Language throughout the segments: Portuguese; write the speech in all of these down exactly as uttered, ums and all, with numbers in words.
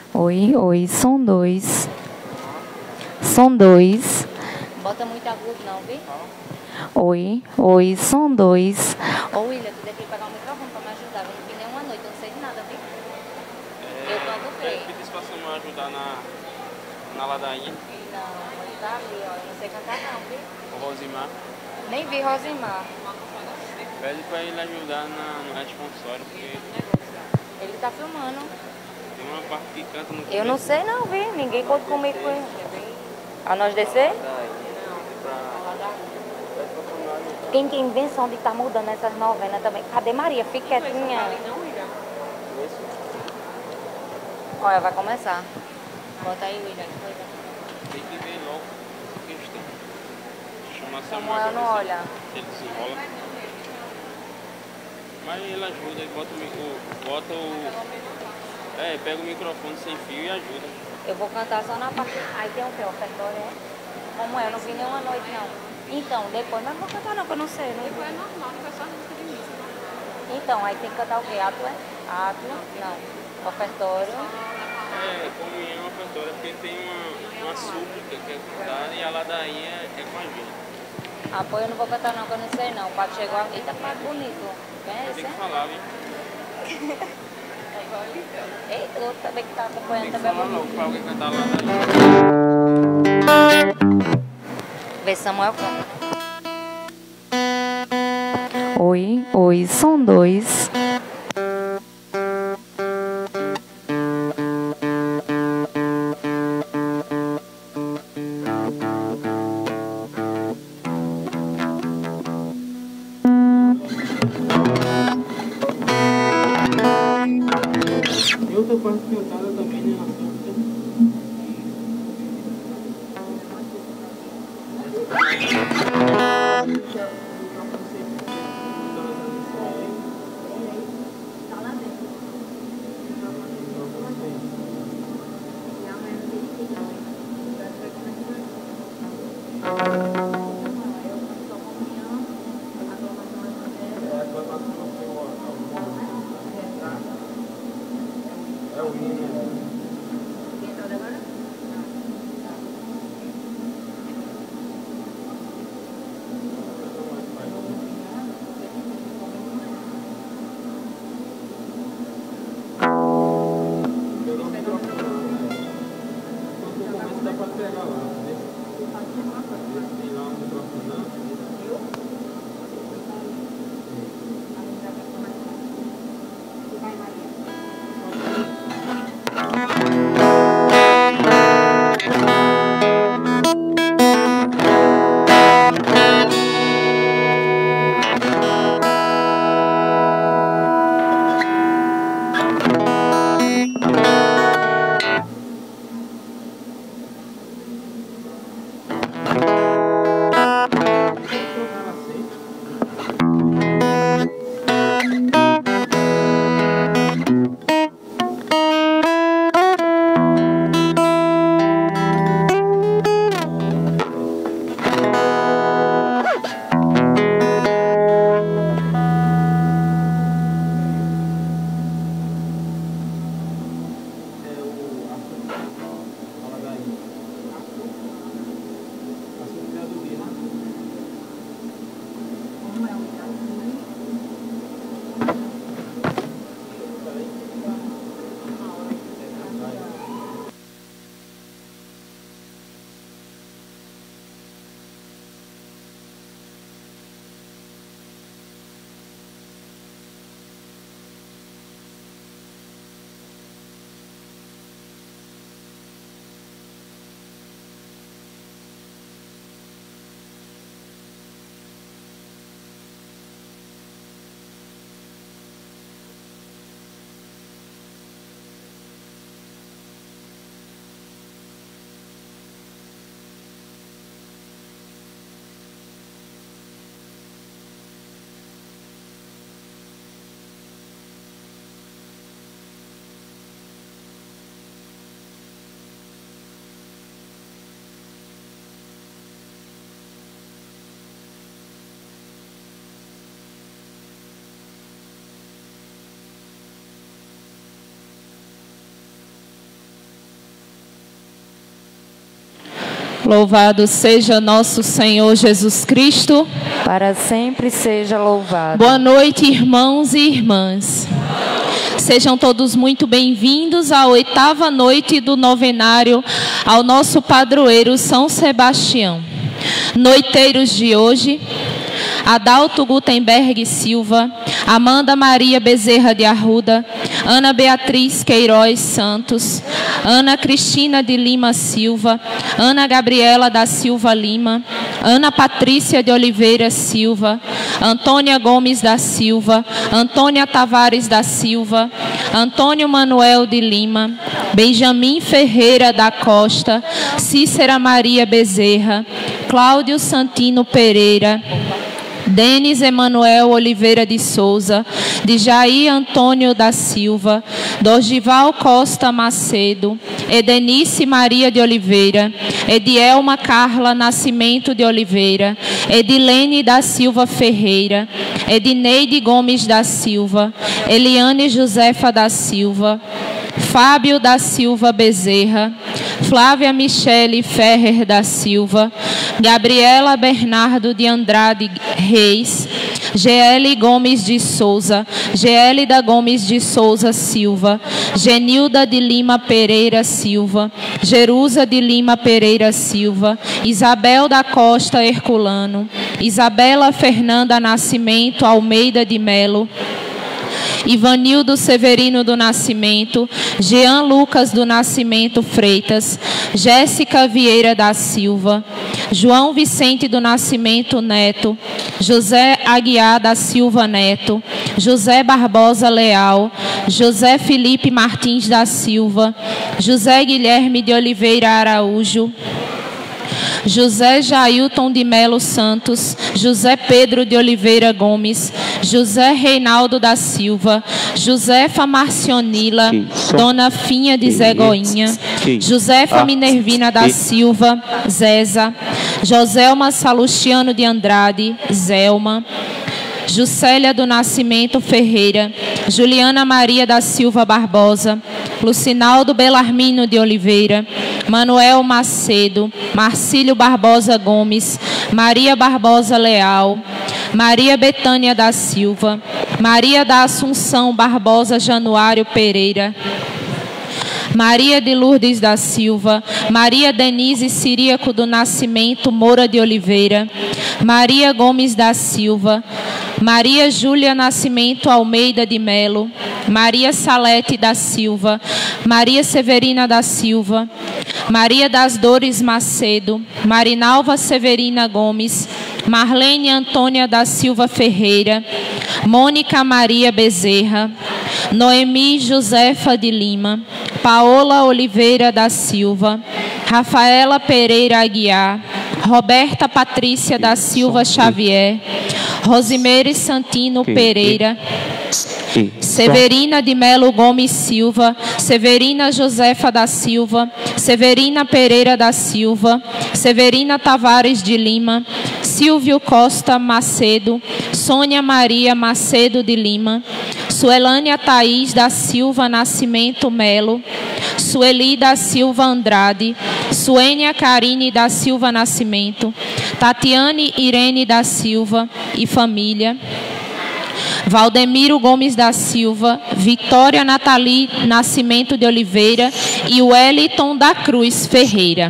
Oi, oi, som dois. Som dois. Bota muito agudo não, viu? Oi, oi, som dois. Ô William, tu deve pegar o microfone pra me ajudar. Eu não vi nenhuma noite, eu não sei de nada, viu? É, eu canto bem. Eu pedi pra Samuel ajudar na, na ladainha. Não, ele tá ali, ó. Eu não sei cantar não, viu? O Rosimar. Nem vi Rosimar. Pede pra ele ajudar na, no responsório, porque Ele tá filmando. tem uma parte que canta no Eu não sei não, viu? Ninguém conta comigo com ele. A nós descer? Quem tem invenção de estar tá mudando essas novenas também? Cadê Maria? Fica quietinha. Olha, vai começar. Bota aí, William. Tem que ver logo essa questão. Chama Samuel Samuel não pra ver olha. se ele desenrola. Mas ele ajuda, ele bota o, o, bota o... É, pega o microfone sem fio e ajuda. Eu vou cantar só na parte... Aí tem o que? Ofertório, é? Como é? Eu não vi nenhuma noite, não. Então, depois... Mas não vou cantar não, que eu não sei. Não depois é normal, não é só música de missa. Então, aí tem que cantar o quê? Ato, é? Ato? Não. Ofertório. É, comunhão é ofertório, porque tem uma, uma súplica que é cantada e a ladainha é com a gente. Ah, pô, eu não vou cantar não, que eu não sei não. O padre chegou aqui, tá padre bonito. Quem é esse, Tem que hein? falar, viu? Eita, o outro também que tá acompanhando Tem que também é falar bonito. logo pra alguém cantar a ladainha. Vê se Samuel canta. Oi, oi, som dois. E outra parte cantada também, né? É o hino. Dá pra pegar lá. Tem lá um microfone. Louvado seja nosso Senhor Jesus Cristo. Para sempre seja louvado. Boa noite, irmãos e irmãs. Sejam todos muito bem-vindos à oitava noite do novenário ao nosso padroeiro São Sebastião. Noiteiros de hoje: Adalto Gutenberg Silva, Amanda Maria Bezerra de Arruda, Ana Beatriz Queiroz Santos, Ana Cristina de Lima Silva, Ana Gabriela da Silva Lima, Ana Patrícia de Oliveira Silva, Antônia Gomes da Silva, Antônia Tavares da Silva, Antônio Manuel de Lima, Benjamin Ferreira da Costa, Cícera Maria Bezerra, Cláudio Santino Pereira, Denis Emanuel Oliveira de Souza, de Jair Antônio da Silva, Dorgival Costa Macedo, Edenice Maria de Oliveira, Edielma Carla Nascimento de Oliveira, Edilene da Silva Ferreira, Edineide Gomes da Silva, Eliane Josefa da Silva, Fábio da Silva Bezerra, Flávia Michele Ferrer da Silva, Gabriela Bernardo de Andrade Reis, G L Gomes de Souza, Gelida Gomes de Souza Silva, Genilda de Lima Pereira Silva, Jerusa de Lima Pereira Silva, Isabel da Costa Herculano, Isabela Fernanda Nascimento Almeida de Melo, Ivanildo Severino do Nascimento, Jean Lucas do Nascimento Freitas, Jéssica Vieira da Silva, João Vicente do Nascimento Neto, José Aguiar da Silva Neto, José Barbosa Leal, José Felipe Martins da Silva, José Guilherme de Oliveira Araújo, José Jailton de Melo Santos, José Pedro de Oliveira Gomes, José Reinaldo da Silva, Josefa Marcionila, Dona Finha de Zé Goinha, Josefa Minervina da Silva, Zéza, Joselma Salustiano de Andrade, Zelma, Juscelia do Nascimento Ferreira, Juliana Maria da Silva Barbosa, Lucinaldo Belarmino de Oliveira, Manuel Macedo, Marcílio Barbosa Gomes, Maria Barbosa Leal, Maria Betânia da Silva, Maria da Assunção Barbosa Januário Pereira, Maria de Lourdes da Silva, Maria Denise Ciríaco do Nascimento Moura de Oliveira, Maria Gomes da Silva, Maria Júlia Nascimento Almeida de Melo, Maria Salete da Silva, Maria Severina da Silva, Maria das Dores Macedo, Marinalva Severina Gomes, Marlene Antônia da Silva Ferreira, Mônica Maria Bezerra, Noemi Josefa de Lima, Paola Oliveira da Silva, Rafaela Pereira Aguiar, Roberta Patrícia da Silva Xavier, Rosimeire Santino Pereira, Severina de Melo Gomes Silva, Severina Josefa da Silva, Severina Pereira da Silva, Severina Tavares de Lima, Silvio Costa Macedo, Sônia Maria Macedo de Lima, Suelânia Thaís da Silva Nascimento Melo, Sueli da Silva Andrade, Suênia Carine da Silva Nascimento, Tatiane Irene da Silva e família, Valdemiro Gomes da Silva, Vitória Nathalie Nascimento de Oliveira e Wellington da Cruz Ferreira.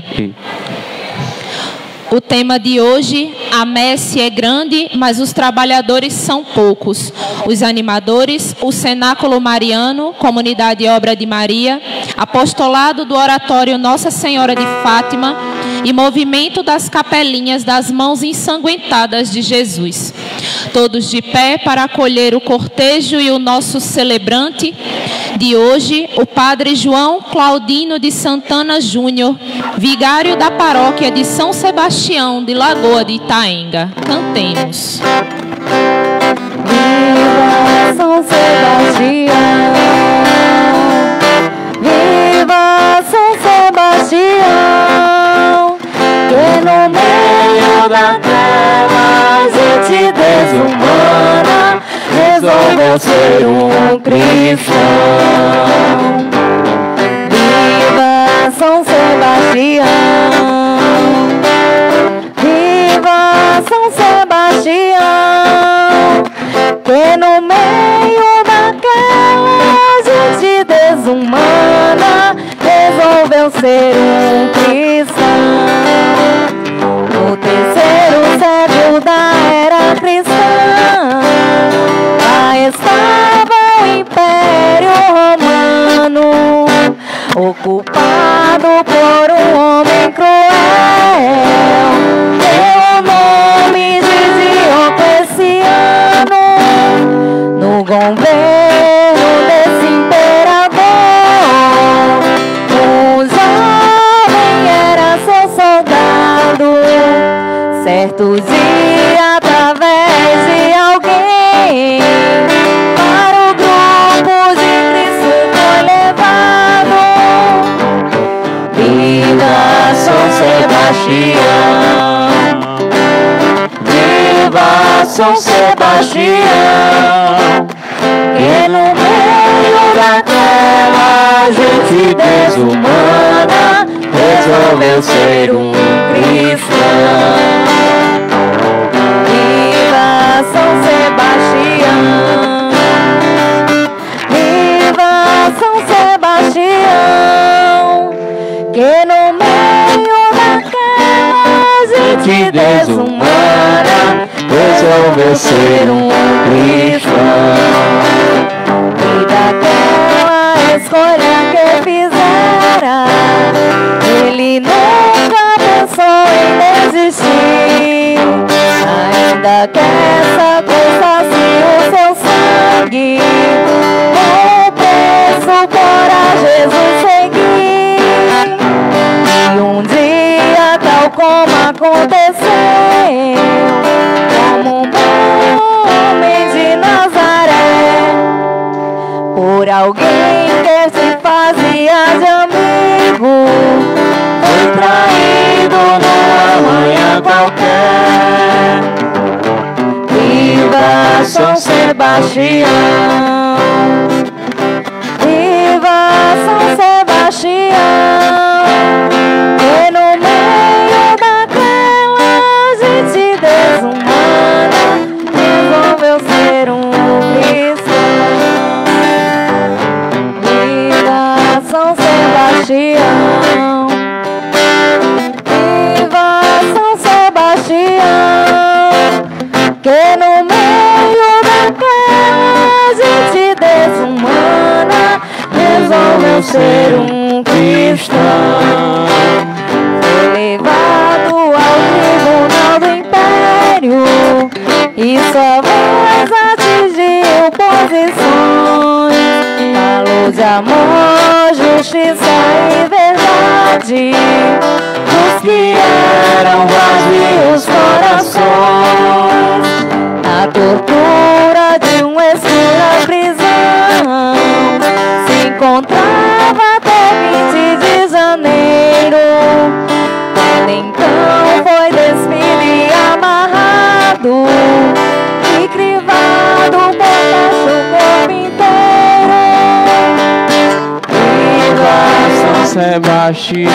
O tema de hoje: a messe é grande, mas os trabalhadores são poucos. Os animadores, o Cenáculo Mariano, Comunidade Obra de Maria, Apostolado do Oratório Nossa Senhora de Fátima e Movimento das Capelinhas das Mãos Ensanguentadas de Jesus. Todos de pé para acolher o cortejo e o nosso celebrante de hoje, o Padre João Claudino de Santana Júnior, vigário da paróquia de São Sebastião de Lagoa de Itaenga. Cantemos. Viva São Sebastião, viva São Sebastião, que no meio da terra gente desumana resolveu ser um cristão. Viva São Sebastião, meio daquela gente desumana, resolveu ser um cristão. No terceiro século da era cristã, lá estava o Império Romano, ocupado por um homem cruel. Seu nome de Diocleciano. No governo desse imperador, um jovem era seu soldado. Certo dia, através de alguém, para o grupo de Cristo foi levado. Viva São Sebastião, viva São Sebastião, que no meio daquela gente desumana resolveu ser um cristão. Viva São Sebastião, viva São Sebastião, que no meio daquela gente desumana resolveu ser um cristão. E daquela escolha que fizera, ele nunca pensou em desistir. Ainda que essa custasse o seu sangue, com o preço para Jesus seguir. E um dia, tal como aconteceu, como um bom homem de Nazaré, por alguém que se fazia de amigo, foi traído numa manhã qualquer. Viva São Sebastião, viva São Sebastião, que no meio daquela gente desumana resolveu ser um cristão. Viva São Sebastião, viva São Sebastião, que no meio daquela gente desumana resolveu ser um cristão. Foi levado ao tribunal do Império e sua voz atingiu posições. Falou de amor, justiça e verdade, dos que eram vazios corações. A tortura de uma escura prisão se encontrava até vinte de janeiro, quando então foi despido e amarrado e crivado por baixo o corpo inteiro. Viva São Sebastião,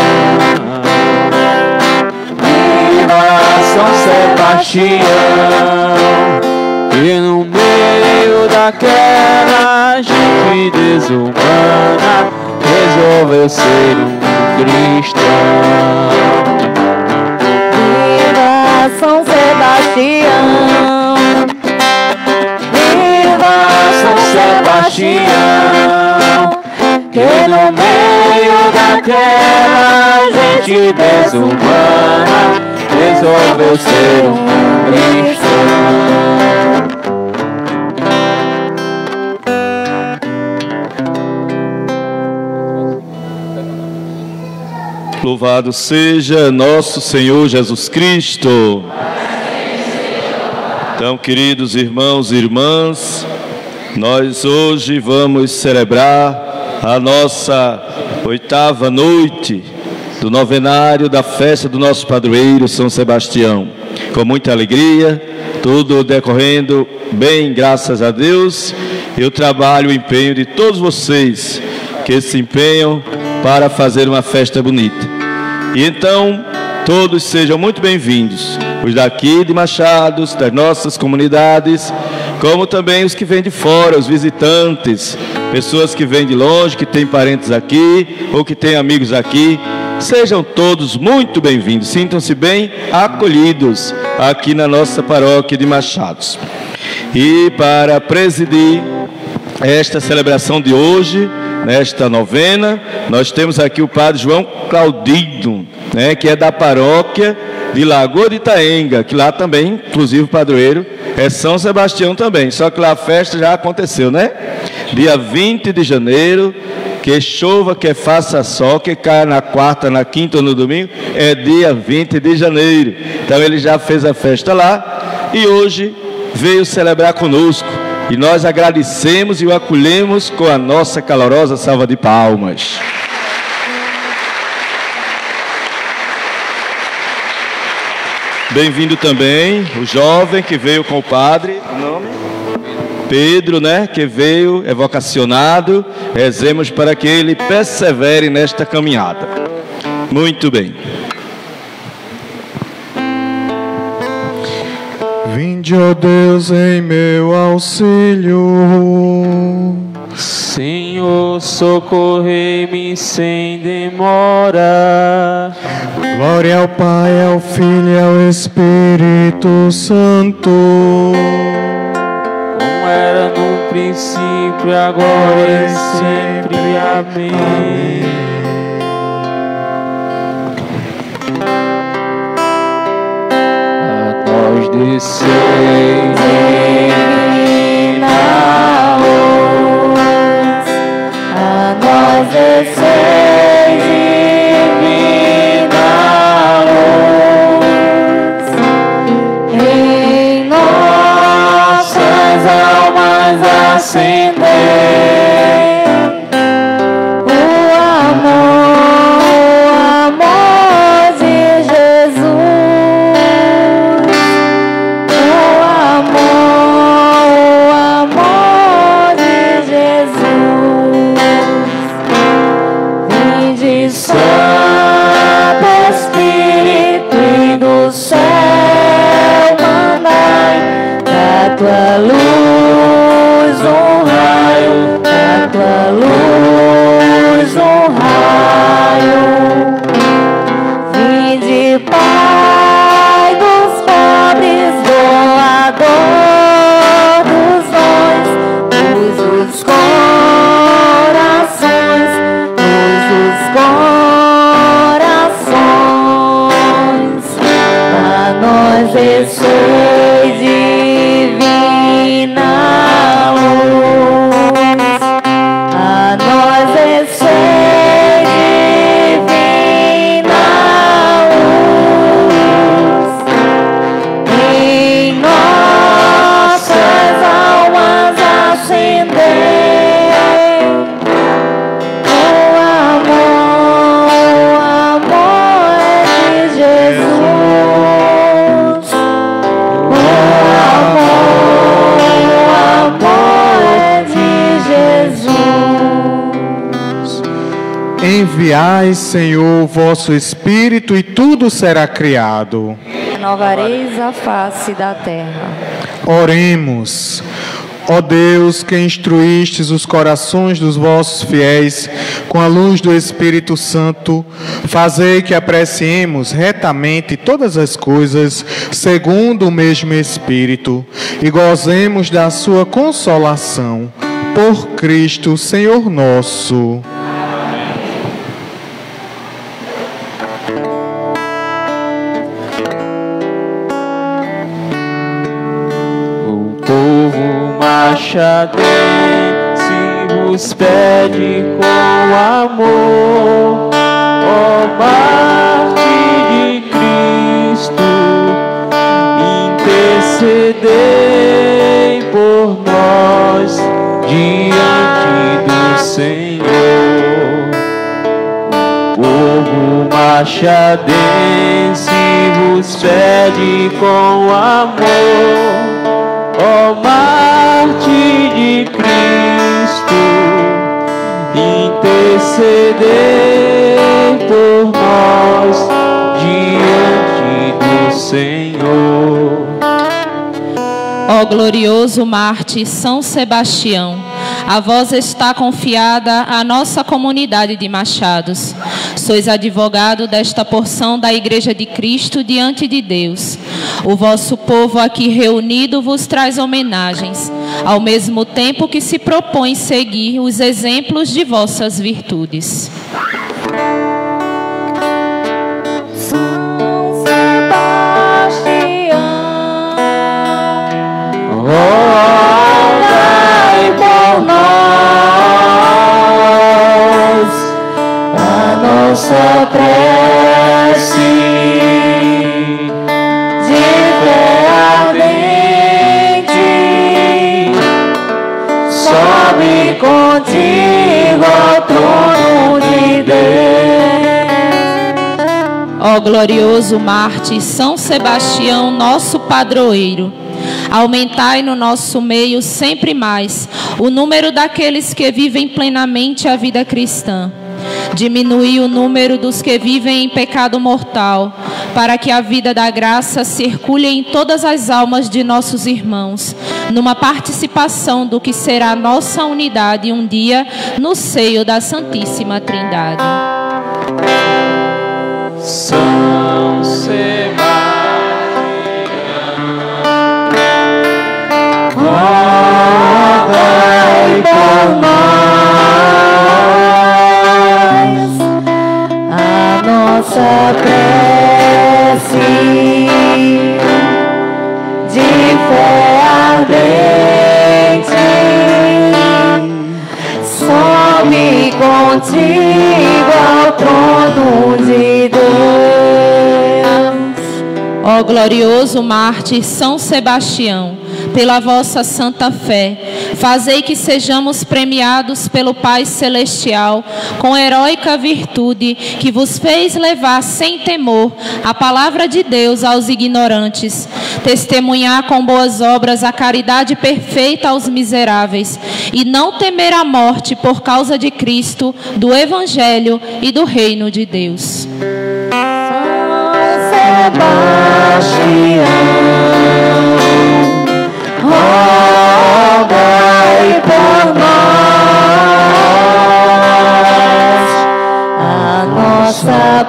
viva São Sebastião, que no meio daquela gente desumana resolveu ser um cristão. Viva São Sebastião, viva São Sebastião, que no meio daquela gente desumana resolveu ser um cristão. Louvado seja nosso Senhor Jesus Cristo. Então, queridos irmãos e irmãs, nós hoje vamos celebrar a nossa oitava noite do novenário da festa do nosso padroeiro São Sebastião. Com muita alegria, tudo decorrendo bem, graças a Deus, e o trabalho, o empenho de todos vocês que se empenham para fazer uma festa bonita. E então, todos sejam muito bem-vindos, os daqui de Machados, das nossas comunidades, como também os que vêm de fora, os visitantes, pessoas que vêm de longe, que têm parentes aqui ou que têm amigos aqui. Sejam todos muito bem-vindos, sintam-se bem acolhidos aqui na nossa paróquia de Machados. E para presidir esta celebração de hoje, nesta novena, nós temos aqui o padre João Claudino, né, que é da paróquia de Lagoa de Itaenga, que lá também, inclusive o padroeiro, é São Sebastião também, só que lá a festa já aconteceu, né? Dia vinte de janeiro, que chova, que faça sol, que caia na quarta, na quinta ou no domingo, é dia vinte de janeiro. Então ele já fez a festa lá e hoje veio celebrar conosco. E nós agradecemos e o acolhemos com a nossa calorosa salva de palmas. Bem-vindo também o jovem que veio com o padre, o nome? Pedro, né, que veio, é vocacionado. Rezemos para que ele persevere nesta caminhada. Muito bem. Vinde, ó Deus, em meu auxílio. Senhor, socorrei-me sem demora. Glória ao Pai, ao Filho e ao Espírito Santo. Como era no princípio, agora e sempre. Amém. A nós desceis Divina luz, a nós desceis divina luz, em nossas almas acendei o amor, o amor de Jesus, o amor, o amor de Jesus. Vinde, Santo Espírito, e do céu mandai da tua luz um raio, da tua luz um raio. Vinde, Pai dos pobres, doador dos dons, luz dos corações, luz dos corações. A nós desceis divina luz, a nós desceis divina luz, em nossas almas acendei o amor, o amor de Jesus, o amor, o amor de Jesus. Enviai, Senhor, o vosso Espírito, e tudo será criado. Renovareis a face da terra. Oremos. Ó Deus, que instruístes os corações dos vossos fiéis com a luz do Espírito Santo, fazei que apreciemos retamente todas as coisas segundo o mesmo Espírito e gozemos da sua consolação. Por Cristo, Senhor nosso. O povo machadense vos pede com amor, ó Marte de Cristo, intercedei por nós diante do Senhor. O povo machadense vos pede com amor, ó Marte de Cristo, intercedei por nós diante do Senhor. Ó glorioso Marte São Sebastião, a vós está confiada a nossa comunidade de machados. Sois advogado desta porção da Igreja de Cristo diante de Deus. O vosso povo aqui reunido vos traz homenagens, ao mesmo tempo que se propõe seguir os exemplos de vossas virtudes. São Sebastião, rogai por nós, a nossa prece de fé ardente sobe contigo ao trono de Deus. Ó glorioso Marte São Sebastião, nosso padroeiro, aumentai no nosso meio sempre mais o número daqueles que vivem plenamente a vida cristã. Diminui o número dos que vivem em pecado mortal, para que a vida da graça circule em todas as almas de nossos irmãos, numa participação do que será nossa unidade um dia no seio da Santíssima Trindade. São Sebastião, rogai por nós, a nossa prece de fé ardente some contigo ao trono de Deus. Ó glorioso Marte São Sebastião, pela vossa santa fé, fazei que sejamos premiados pelo Pai Celestial com heróica virtude que vos fez levar sem temor a palavra de Deus aos ignorantes, testemunhar com boas obras a caridade perfeita aos miseráveis e não temer a morte por causa de Cristo, do Evangelho e do Reino de Deus. Sebastião, rogai por nós, a nossa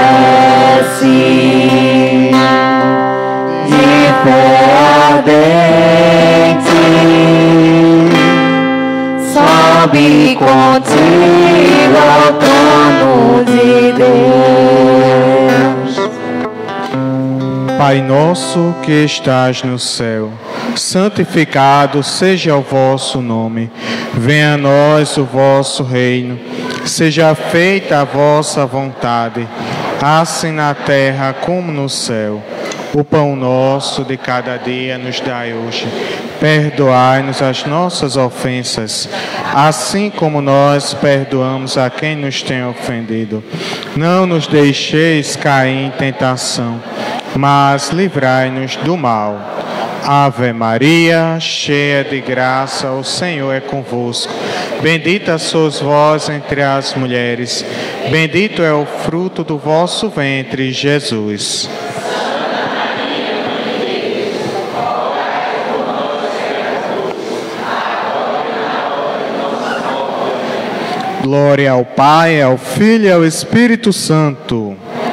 prece de fé ardente sobe contigo ao trono de Deus. Pai nosso que estás no céu, santificado seja o vosso nome. Venha a nós o vosso reino. Seja feita a vossa vontade, assim na terra como no céu. O pão nosso de cada dia nos dai hoje. Perdoai-nos as nossas ofensas, assim como nós perdoamos a quem nos tem ofendido. Não nos deixeis cair em tentação, mas livrai-nos do mal. Ave Maria, cheia de graça, o Senhor é convosco. Bendita sois vós entre as mulheres, bendito é o fruto do vosso ventre, Jesus. Glória ao Pai, ao Filho e ao Espírito Santo.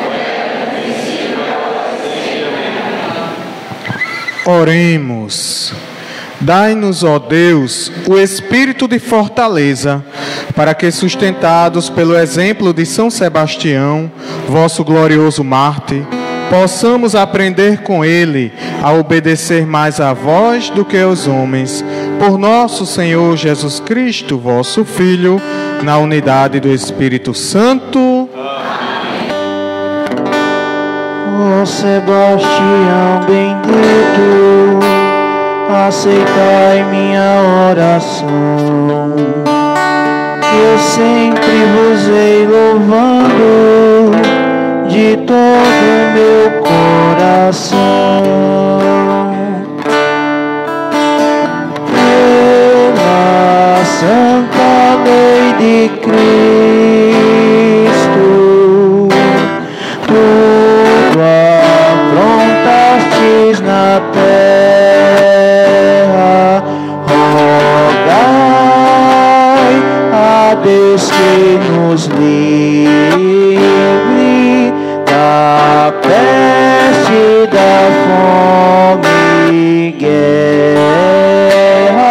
Oremos. Dai-nos, ó Deus, o espírito de fortaleza, para que, sustentados pelo exemplo de São Sebastião, vosso glorioso Marte, possamos aprender com ele a obedecer mais a vós do que aos homens. Por nosso Senhor Jesus Cristo, vosso Filho, na unidade do Espírito Santo. Ó Sebastião bendito, aceitai minha oração, que eu sempre vos hei louvando de todo o meu coração. Pela santa lei de Cristo, tudo aprontastes na terra, Deus que nos livre da peste, da fome e guerra.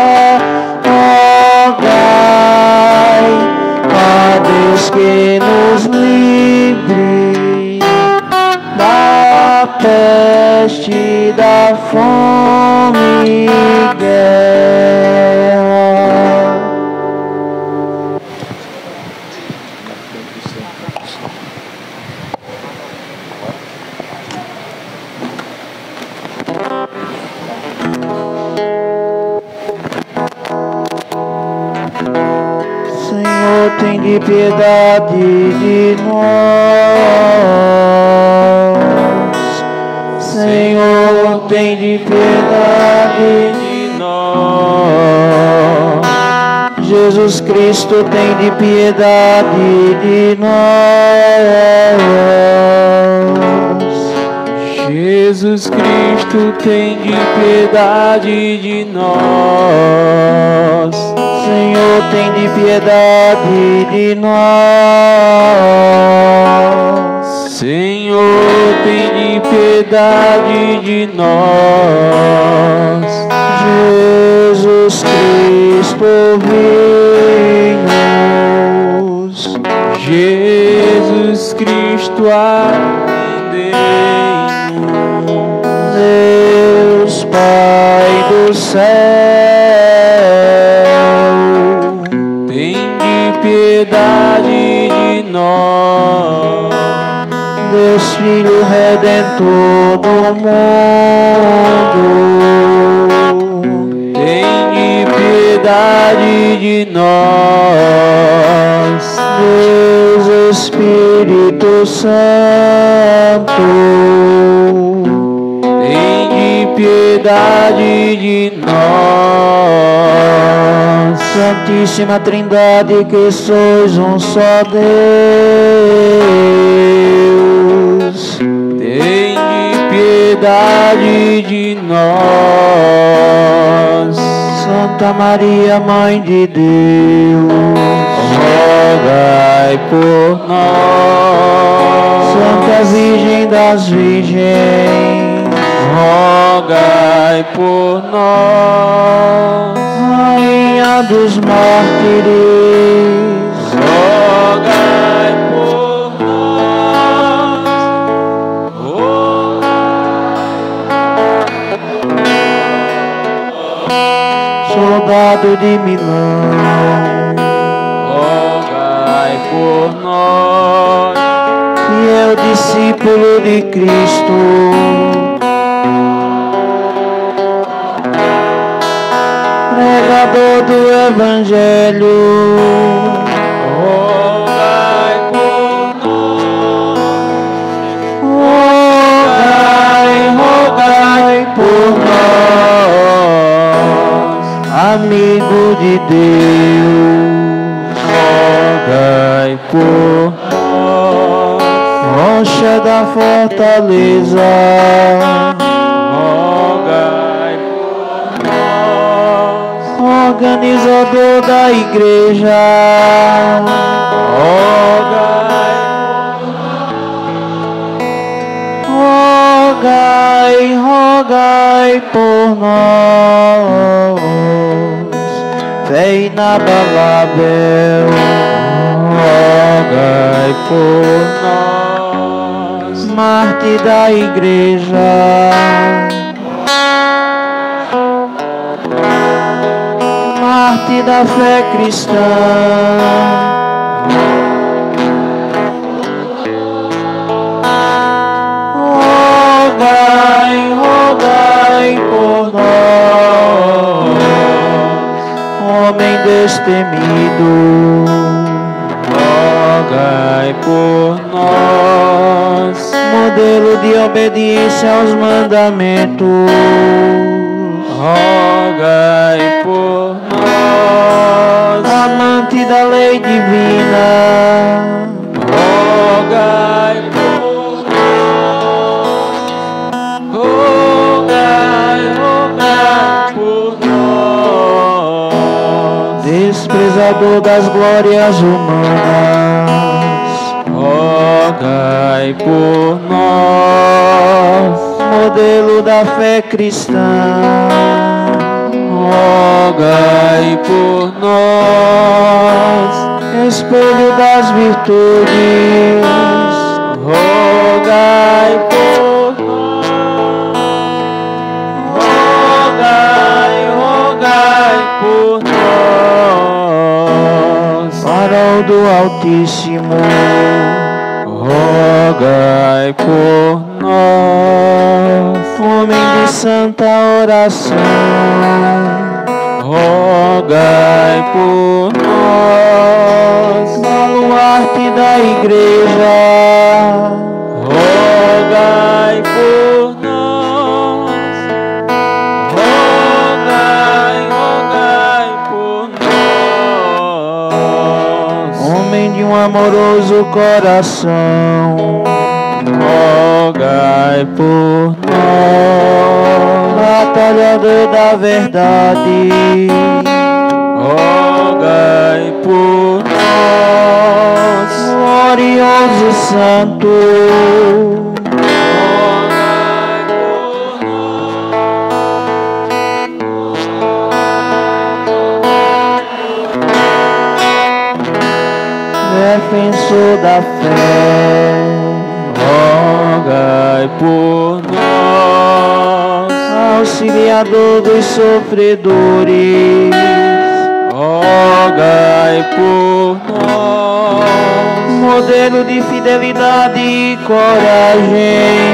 Rogai a Deus que nos livre da peste, da fome e guerra. Senhor, tem de piedade de nós. Senhor, tem de piedade de nós. Jesus Cristo, tem de piedade de nós. Jesus Cristo, tem de piedade de nós. Senhor, tem de piedade de nós. Senhor, tem de piedade de nós. Jesus Cristo, ouvi-nos. Jesus Cristo, atendei-nos. Deus Pai do céu, tem de piedade de nós. Deus Filho Redentor do mundo, tem de piedade de nós. Deus Espírito Santo, tem de piedade de nós. Santíssima Trindade, que sois um só Deus, tem de piedade de nós. Santa Maria, Mãe de Deus, rogai por nós. Santa Virgem das Virgens, rogai por nós. Rainha dos mártires, rogai por nós. Soldado de Milão, rogai por nós. Fiel discípulo de Cristo, pregador do Evangelho, rogai por nós. Rogai, rogai por nós. Amigo de Deus, rogai por nós. Rocha da fortaleza, rogai por nós. Organizador da igreja, rogai por nós. Rogai, rogai por nós. Fé inabalável, rogai por nós. Mártir da igreja, mártir da fé cristã, rogai, rogai por nós. Homem destemido, rogai por nós. Modelo de obediência aos mandamentos, rogai por nós. Amante da lei divina, rogai por nós. Rogai, rogai por nós. desprezador das glórias humanas, rogai por nós. modelo da fé cristã, Rogai por nós. espelho das virtudes, Rogai por nós. Rogai, rogai por nós. farol do Altíssimo, Rogai por nós. homem de santa oração, Rogai por nós. baluarte da igreja, Rogai por nós. Rogai, rogai por nós. homem de um amoroso coração, Rogai por nós. batalhador da verdade, Rogai por nós. glorioso santo, Rogai por defensor da fé, Rogai por nós. auxiliador dos sofredores, Rogai por nós. modelo de fidelidade e coragem,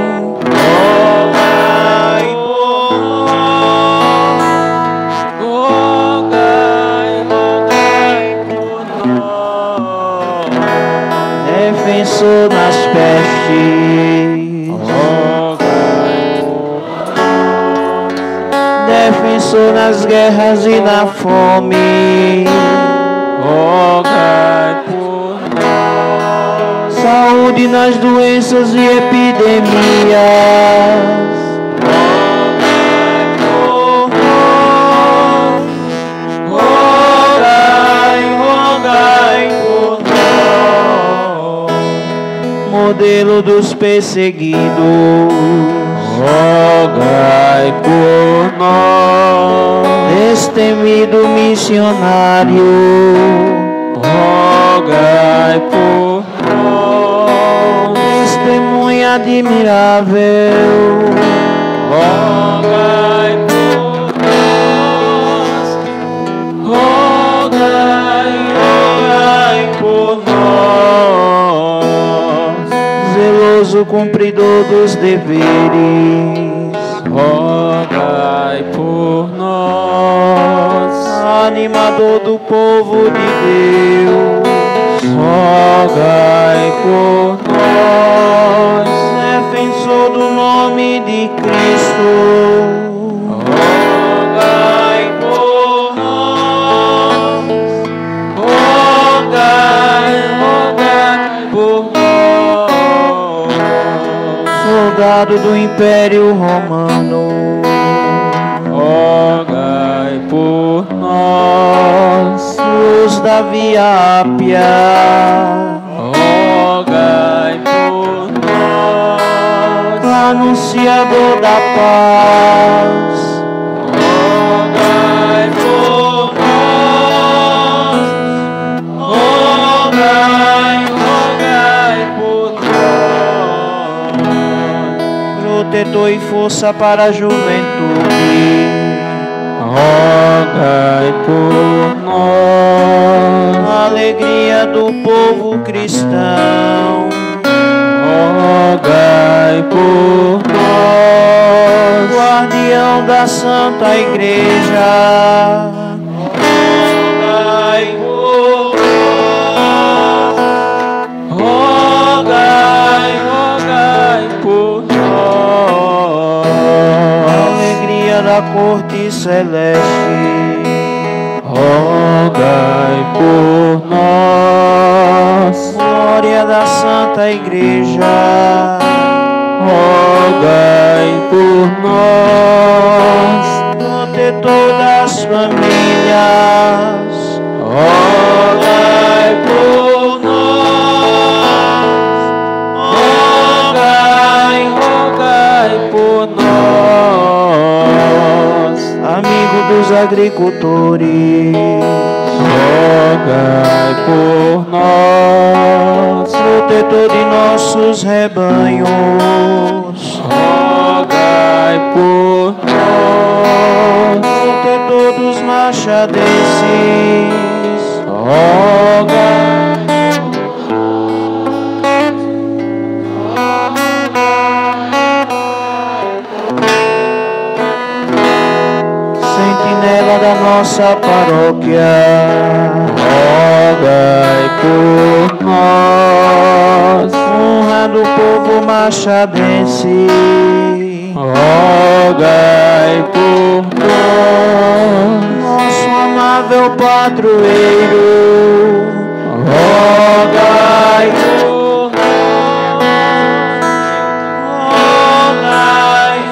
Rogai por nós. Rogai, rogai por nós. defensor nas pestes, Rogai defensor nas guerras e na fome, Rogai por nós. saúde nas doenças e epidemias, Rogai por nós. Rogai, rogai por nós. modelo dos perseguidos, Rogai por nós. destemido missionário, Rogai por nós. testemunha admirável, Rogai por nós. Rogai, rogai por nós. zeloso cumpridor dos deveres, Rogai por nós. animador do povo de Deus, Rogai por nós. defensor do nome de Cristo, Rogai por nós. Rogai, rogai por nós. soldado do Império Romano, Rogai por nós. luz da Via Ápia, Rogai por nós. anunciador da paz, Rogai por nós. Rogai, rogai por nós. protetor e força para a juventude, Rogai por nós. alegria do povo cristão, Rogai por nós. guardião da Santa Igreja, Rogai por nós. Rogai, rogai por nós. alegria da corte celeste, Rogai por nós. glória da Santa Igreja, Rogai por nós. protetor das famílias, agricultores. Rogai por nós, protetor de nossos rebanhos. rogai por nós, Protetor dos machadenses. rogai. Sentinela da nossa paróquia. Rogai por nós, Honra do povo machadense. rogai por nós, Nosso amável padroeiro. rogai por Rogai.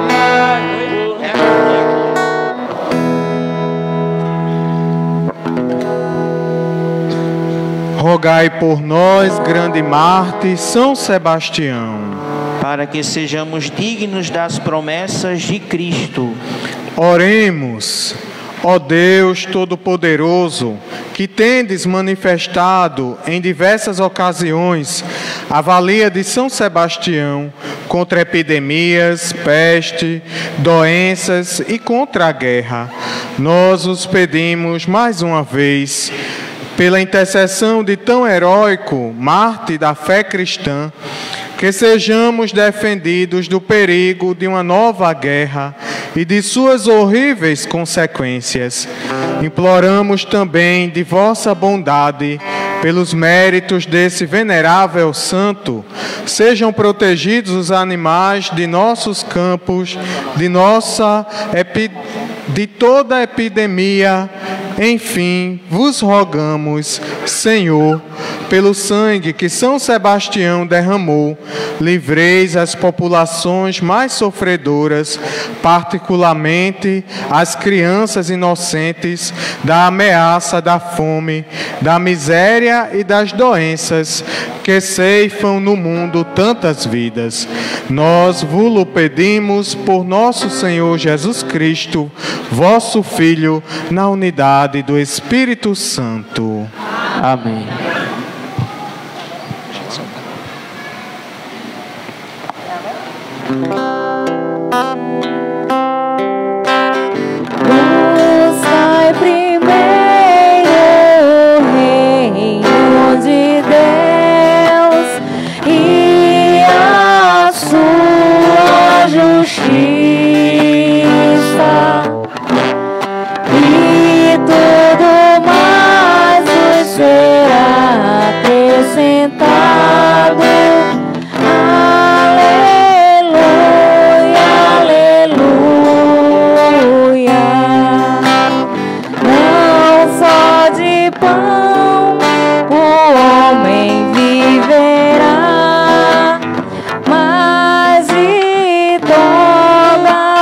Rogai por nós, grande Marte, São Sebastião. Para que sejamos dignos das promessas de Cristo. Oremos, ó Deus Todo-Poderoso, que tendes manifestado em diversas ocasiões a valia de São Sebastião contra epidemias, peste, doenças e contra a guerra. Nós os pedimos mais uma vez, pela intercessão de tão heróico Marte da fé cristã, que sejamos defendidos do perigo de uma nova guerra e de suas horríveis consequências. Imploramos também de vossa bondade, pelos méritos desse venerável santo, sejam protegidos os animais de nossos campos, de nossa epi... de toda epidemia. Enfim, vos rogamos, Senhor, pelo sangue que São Sebastião derramou, livreis as populações mais sofredoras, particularmente as crianças inocentes, da ameaça da fome, da miséria e das doenças que ceifam no mundo tantas vidas. Nós vos pedimos por nosso Senhor Jesus Cristo, vosso Filho, na unidade do Espírito Santo. Amém. Buscai primeiro o reino de Deus e a sua justiça, e tudo mais vos será acrescentado. Pão o homem viverá, mas de toda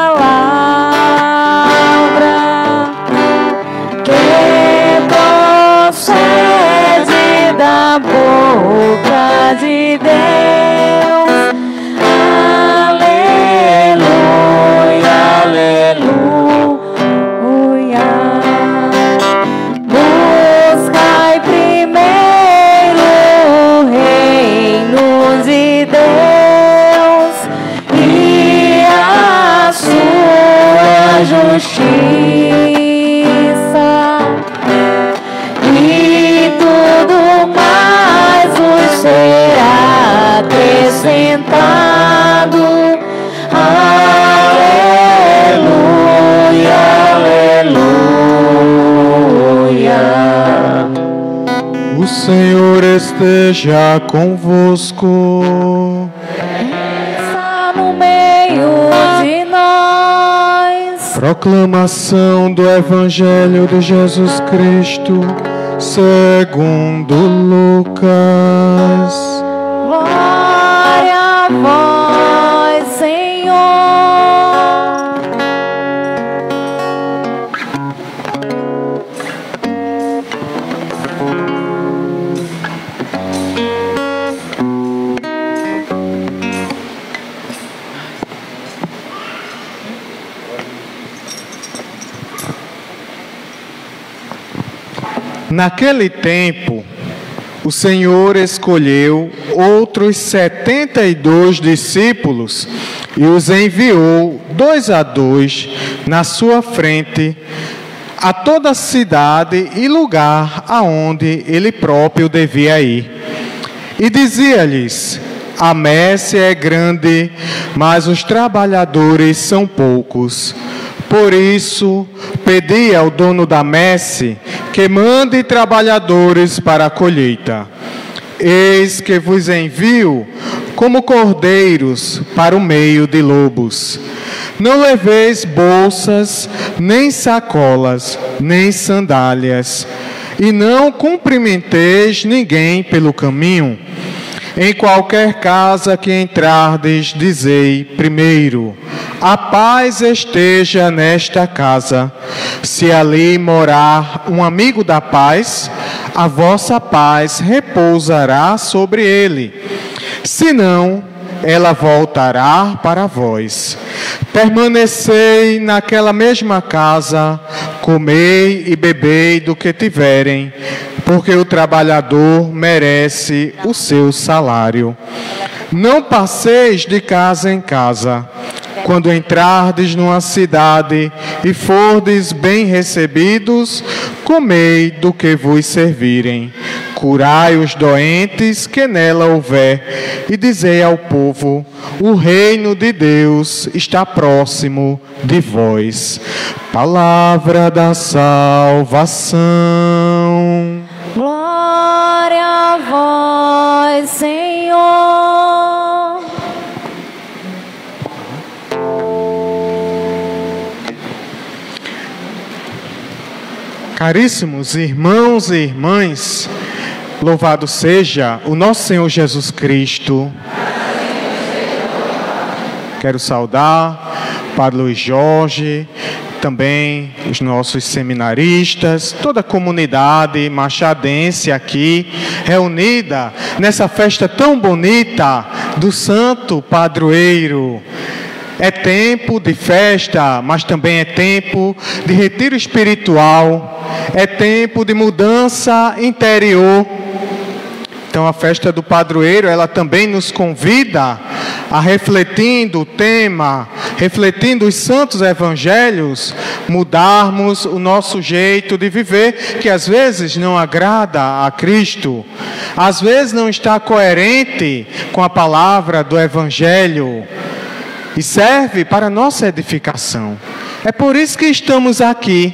palavra que procede da boca de Deus. Aleluia, aleluia. Justiça, e tudo mais vos será acrescentado. Aleluia, aleluia. O Senhor esteja convosco. Está no meio de nós. Proclamação do Evangelho de Jesus Cristo, segundo Lucas. Glória a vós, Senhor. Naquele tempo, o Senhor escolheu outros setenta e dois discípulos e os enviou dois a dois na sua frente a toda a cidade e lugar aonde ele próprio devia ir. E dizia-lhes: a messe é grande, mas os trabalhadores são poucos. Por isso, pedi ao dono da messe que mande trabalhadores para a colheita. Eis que vos envio como cordeiros para o meio de lobos. Não leveis bolsas, nem sacolas, nem sandálias, e não cumprimenteis ninguém pelo caminho. Em qualquer casa que entrardes, dizei primeiro: a paz esteja nesta casa. Se ali morar um amigo da paz, a vossa paz repousará sobre ele. Se não, ela voltará para vós. Permanecei naquela mesma casa, comei e bebei do que tiverem, porque o trabalhador merece o seu salário. Não passeis de casa em casa. Quando entrardes numa cidade e fordes bem recebidos, comei do que vos servirem. Curai os doentes que nela houver, e dizei ao povo: o reino de Deus está próximo de vós. Palavra da salvação. Glória a vós, Senhor. Caríssimos irmãos e irmãs, louvado seja o nosso Senhor Jesus Cristo. Quero saudar o Padre Luiz Jorge, também os nossos seminaristas, toda a comunidade machadense aqui, reunida nessa festa tão bonita do Santo Padroeiro. É tempo de festa, mas também é tempo de retiro espiritual, é tempo de mudança interior. Então a festa do padroeiro, ela também nos convida a, refletindo o tema, refletindo os santos evangelhos, mudarmos o nosso jeito de viver, que às vezes não agrada a Cristo, às vezes não está coerente com a palavra do evangelho, e serve para a nossa edificação. É por isso que estamos aqui.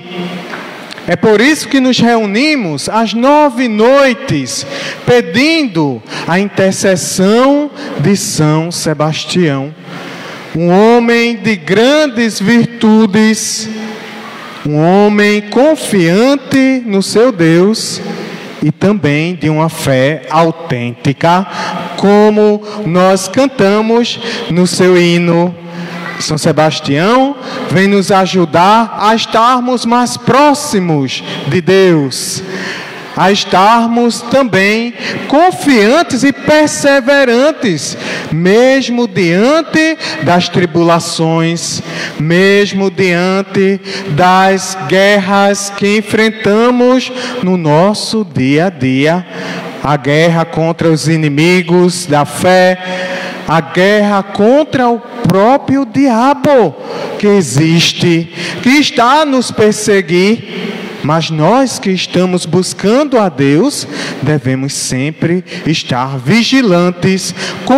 É por isso que nos reunimos às nove noites, pedindo a intercessão de São Sebastião, um homem de grandes virtudes, um homem confiante no seu Deus e também de uma fé autêntica, como nós cantamos no seu hino. São Sebastião vem nos ajudar a estarmos mais próximos de Deus, a estarmos também confiantes e perseverantes, mesmo diante das tribulações, mesmo diante das guerras que enfrentamos no nosso dia a dia, a guerra contra os inimigos da fé, a guerra contra o próprio diabo que existe, que está a nos perseguir. Mas nós que estamos buscando a Deus, devemos sempre estar vigilantes,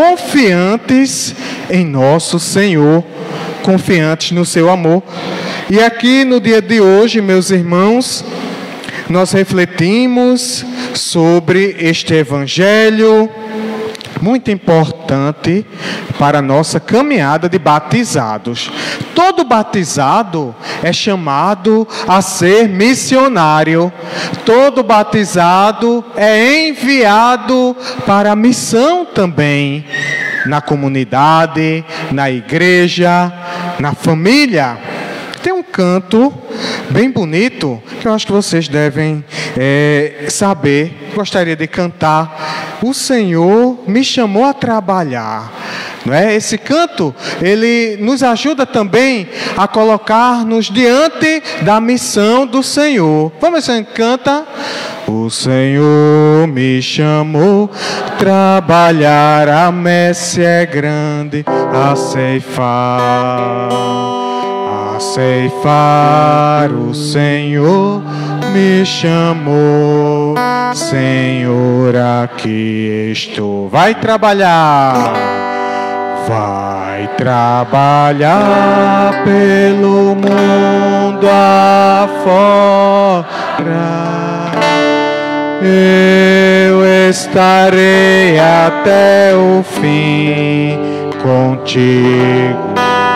confiantes em nosso Senhor, confiantes no seu amor. E aqui no dia de hoje, meus irmãos, nós refletimos sobre este evangelho muito importante para a nossa caminhada de batizados. Todo batizado é chamado a ser missionário. Todo batizado é enviado para a missão também, na comunidade, na igreja, na família. Tem um canto bem bonito que eu acho que vocês devem é, saber. Gostaria de cantar. O Senhor me chamou a trabalhar. Não é? Esse canto, ele nos ajuda também a colocar-nos diante da missão do Senhor. Vamos ver se a gente canta. O Senhor me chamou trabalhar, a messe é grande, a ceifar, a ceifar. O Senhor me chamou, Senhor, aqui estou. Vai trabalhar, vai trabalhar pelo mundo afora. Eu estarei até o fim contigo.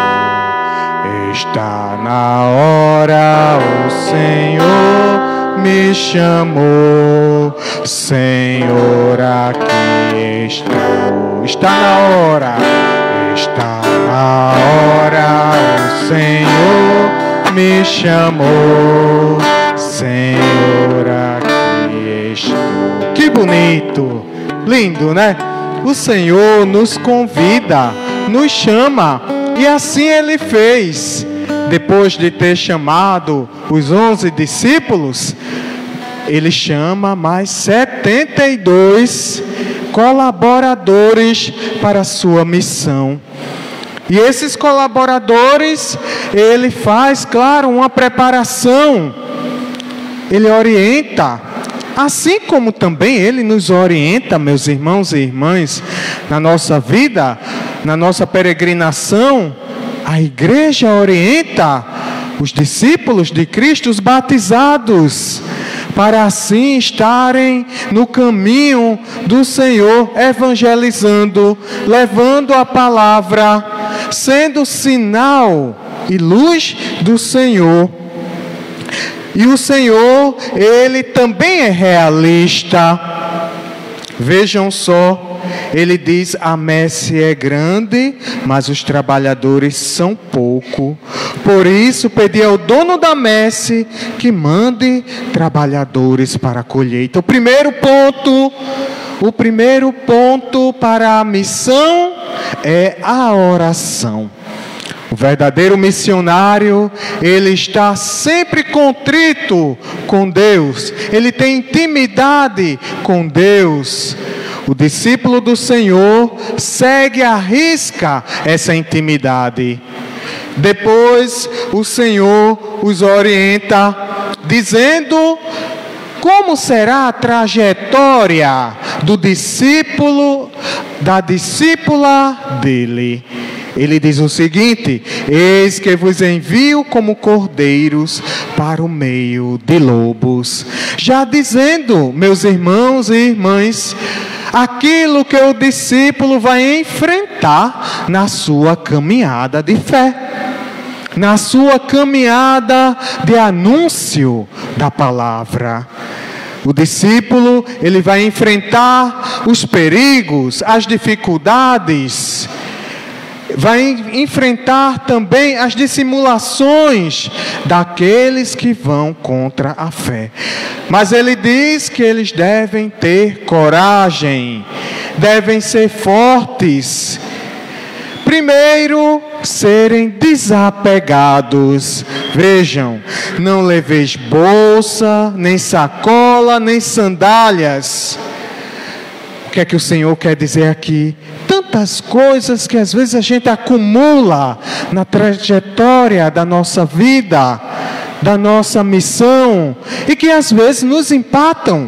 Está na hora, o Senhor me chamou, Senhor, aqui estou. Está na hora, está na hora, o Senhor me chamou, Senhor, aqui estou. Que bonito, lindo, né? O Senhor nos convida, nos chama, e assim Ele fez. Depois de ter chamado os onze discípulos, Ele chama mais setenta e dois colaboradores para a sua missão. E esses colaboradores, Ele faz, claro, uma preparação. Ele orienta, assim como também Ele nos orienta, meus irmãos e irmãs, na nossa vida, na nossa peregrinação. A igreja orienta os discípulos de Cristo, os batizados, para assim estarem no caminho do Senhor, evangelizando, levando a palavra, sendo sinal e luz do Senhor. E o Senhor, Ele também é realista. Vejam só, Ele diz: a messe é grande, mas os trabalhadores são pouco. Por isso, pedi ao dono da messe que mande trabalhadores para a colheita. O primeiro ponto, o primeiro ponto para a missão é a oração. O verdadeiro missionário, ele está sempre contrito com Deus. Ele tem intimidade com Deus. O discípulo do Senhor segue à risca essa intimidade. Depois, o Senhor os orienta, dizendo como será a trajetória do discípulo, da discípula dele. Ele diz o seguinte: eis que vos envio como cordeiros para o meio de lobos. Já dizendo, meus irmãos e irmãs, aquilo que o discípulo vai enfrentar na sua caminhada de fé, na sua caminhada de anúncio da palavra. O discípulo, ele vai enfrentar os perigos, as dificuldades, vai enfrentar também as dissimulações daqueles que vão contra a fé. Mas ele diz que eles devem ter coragem, devem ser fortes. Primeiro, serem desapegados. Vejam, não leveis bolsa, nem sacola, nem sandálias. O que é que o Senhor quer dizer aqui? Tantas coisas que às vezes a gente acumula na trajetória da nossa vida, da nossa missão, e que às vezes nos empatam,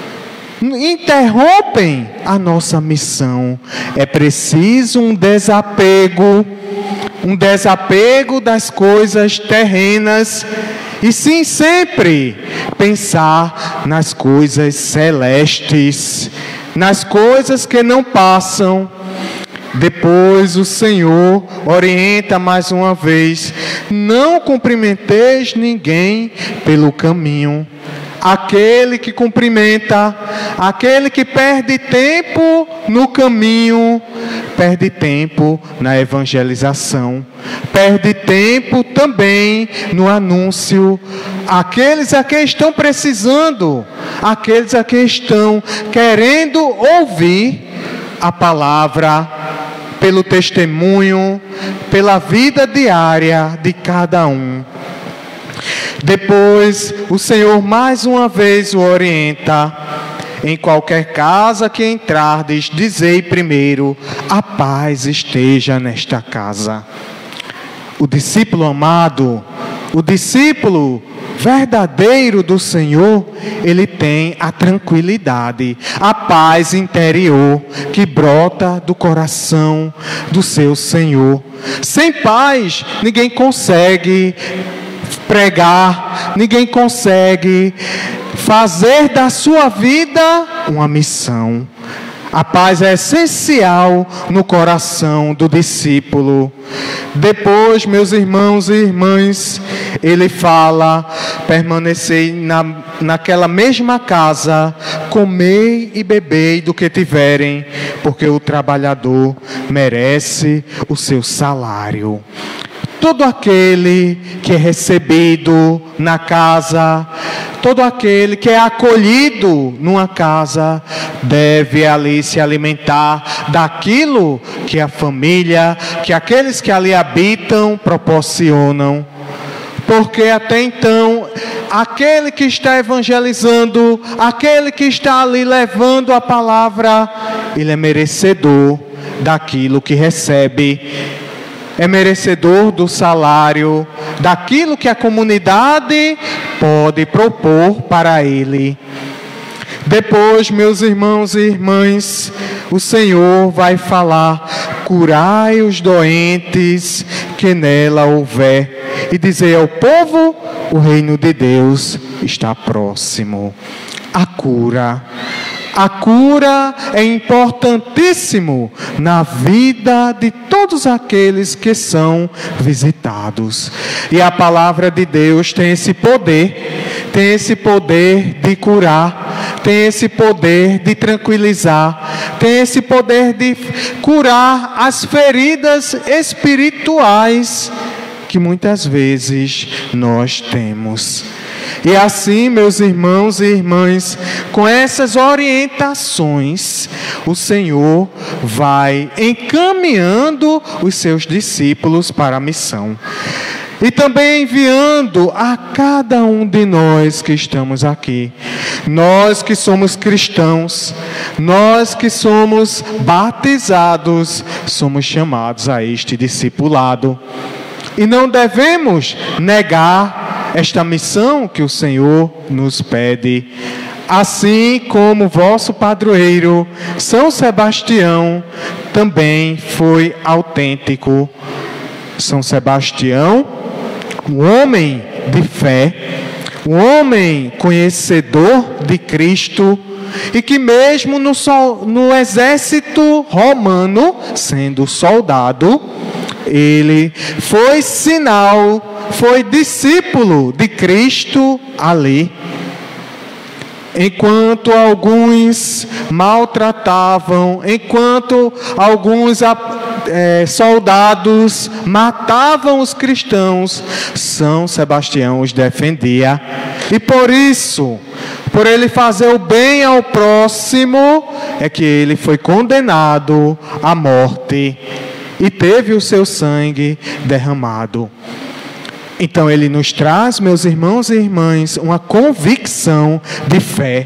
interrompem a nossa missão. É preciso um desapego, um desapego das coisas terrenas, e sim sempre pensar nas coisas celestes, nas coisas que não passam. Depois o Senhor orienta mais uma vez: não cumprimenteis ninguém pelo caminho. Aquele que cumprimenta, aquele que perde tempo no caminho, perde tempo na evangelização, perde tempo também no anúncio. Aqueles a que estão precisando, aqueles a que estão querendo ouvir a palavra, pelo testemunho, pela vida diária de cada um. Depois, o Senhor mais uma vez o orienta: em qualquer casa que entrardes, dizei primeiro: a paz esteja nesta casa. O discípulo amado, o discípulo verdadeiro do Senhor, ele tem a tranquilidade, a paz interior que brota do coração do seu Senhor. Sem paz, ninguém consegue pregar, ninguém consegue fazer da sua vida uma missão. A paz é essencial no coração do discípulo. Depois, meus irmãos e irmãs, ele fala: permanecei na, naquela mesma casa, comei e bebei do que tiverem, porque o trabalhador merece o seu salário. Todo aquele que é recebido na casa, todo aquele que é acolhido numa casa, deve ali se alimentar daquilo que a família, que aqueles que ali habitam proporcionam. Porque até então, aquele que está evangelizando, aquele que está ali levando a palavra, ele é merecedor daquilo que recebe. É merecedor do salário, daquilo que a comunidade pode propor para ele. Depois, meus irmãos e irmãs, o Senhor vai falar: curai os doentes que nela houver, e dizer ao povo: o reino de Deus está próximo. A cura. A cura é importantíssimo na vida de todos aqueles que são visitados. E a palavra de Deus tem esse poder, tem esse poder de curar, tem esse poder de tranquilizar, tem esse poder de curar as feridas espirituais que muitas vezes nós temos. E assim, meus irmãos e irmãs, com essas orientações, o Senhor vai encaminhando os seus discípulos para a missão. E também enviando a cada um de nós que estamos aqui. Nós que somos cristãos, nós que somos batizados, somos chamados a este discipulado. E não devemos negar esta missão que o Senhor nos pede. Assim como vosso padroeiro, São Sebastião, também foi autêntico. São Sebastião, um homem de fé, um homem conhecedor de Cristo, e que mesmo no, sol, no exército romano, sendo soldado, ele foi sinal, foi discípulo de Cristo ali. Enquanto alguns maltratavam, enquanto alguns é, soldados matavam os cristãos, São Sebastião os defendia. E por isso, por ele fazer o bem ao próximo, é que ele foi condenado à morte e teve o seu sangue derramado. Então ele nos traz, meus irmãos e irmãs, uma convicção de fé.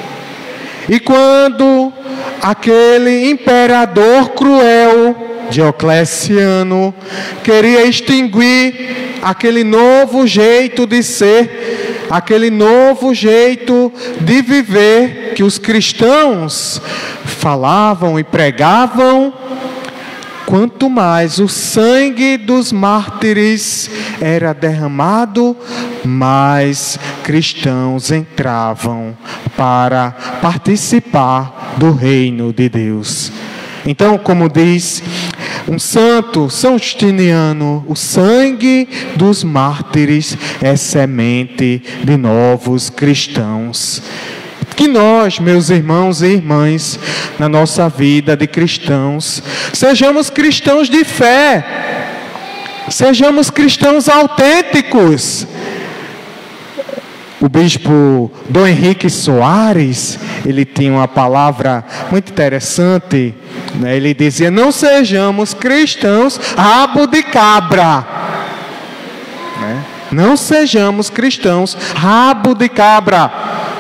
E quando aquele imperador cruel, Diocleciano, queria extinguir aquele novo jeito de ser, aquele novo jeito de viver que os cristãos falavam e pregavam, quanto mais o sangue dos mártires era derramado, mais cristãos entravam para participar do reino de Deus. Então, como diz um santo, São Justiniano, o sangue dos mártires é semente de novos cristãos. Que nós, meus irmãos e irmãs, na nossa vida de cristãos, sejamos cristãos de fé, sejamos cristãos autênticos. O bispo Dom Henrique Soares, ele tinha uma palavra muito interessante, né? Ele dizia: não sejamos cristãos rabo de cabra, né? Não sejamos cristãos rabo de cabra.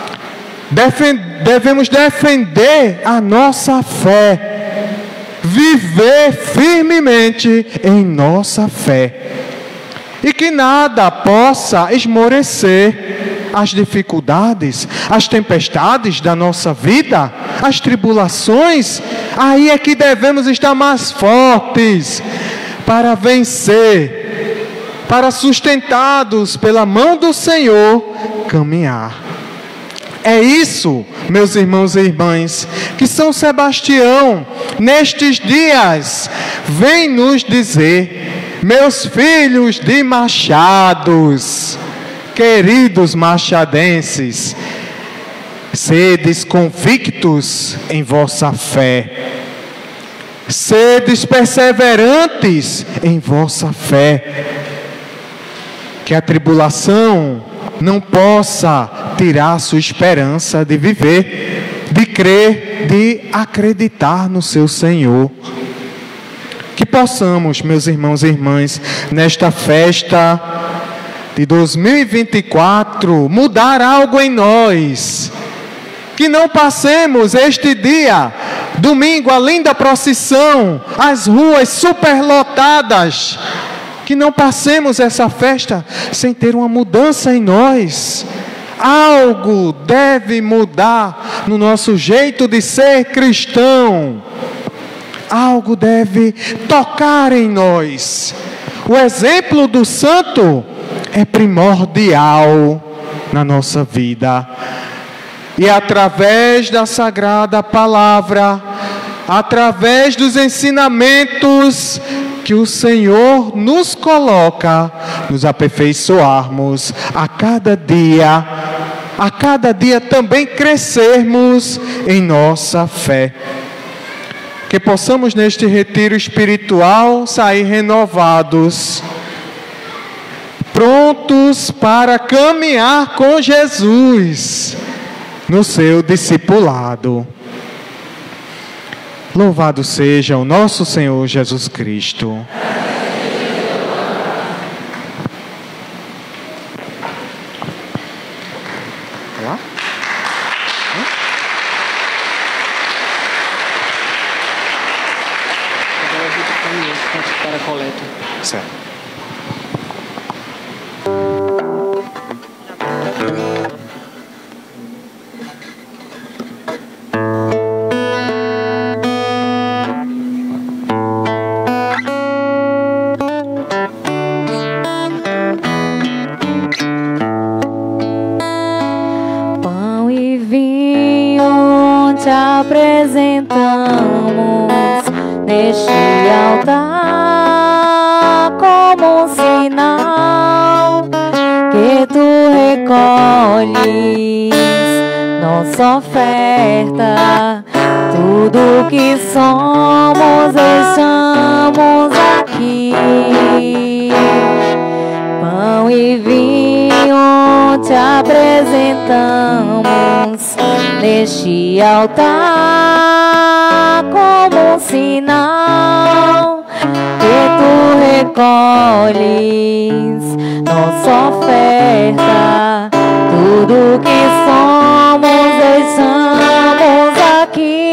Devemos defender a nossa fé, viver firmemente em nossa fé, e que nada possa esmorecer as dificuldades, as tempestades da nossa vida, as tribulações. Aí é que devemos estar mais fortes para vencer, para, sustentados pela mão do Senhor, caminhar. É isso, meus irmãos e irmãs, que São Sebastião, nestes dias, vem nos dizer: meus filhos de Machados, queridos machadenses, sedes convictos em vossa fé, sedes perseverantes em vossa fé, que a tribulação não possa tirar sua esperança de viver, de crer, de acreditar no seu Senhor. Que possamos, meus irmãos e irmãs, nesta festa de dois mil e vinte e quatro, mudar algo em nós. Que não passemos este dia, domingo, além da procissão, as ruas superlotadas. Que não passemos essa festa sem ter uma mudança em nós. Algo deve mudar no nosso jeito de ser cristão. Algo deve tocar em nós. O exemplo do santo é primordial na nossa vida. E através da Sagrada Palavra, através dos ensinamentos que o Senhor nos coloca, nos aperfeiçoarmos a cada dia, a cada dia também crescermos em nossa fé. Que possamos neste retiro espiritual sair renovados, prontos para caminhar com Jesus no seu discipulado. Louvado seja o nosso Senhor Jesus Cristo. Olá? Agora eu vou para a coleta. Certo. Apresentamos neste altar como um sinal que tu recolhes nossa oferta. Tudo que somos deixamos aqui. Pão e vinho te apresentamos neste altar como um sinal que tu recolhes nossa oferta. Tudo que somos deixamos aqui.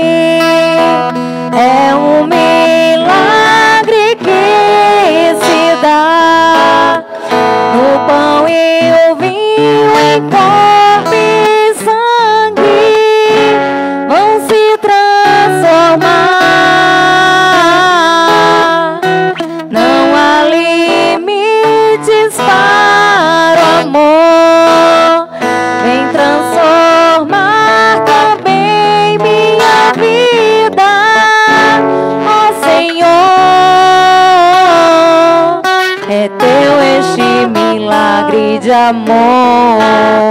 É um milagre que se dá no pão e o vinho em corpo e sangue vão se transformar. Não há limites para o amor. Vem transformar também minha vida, ó Senhor. É teu este milagre de amor.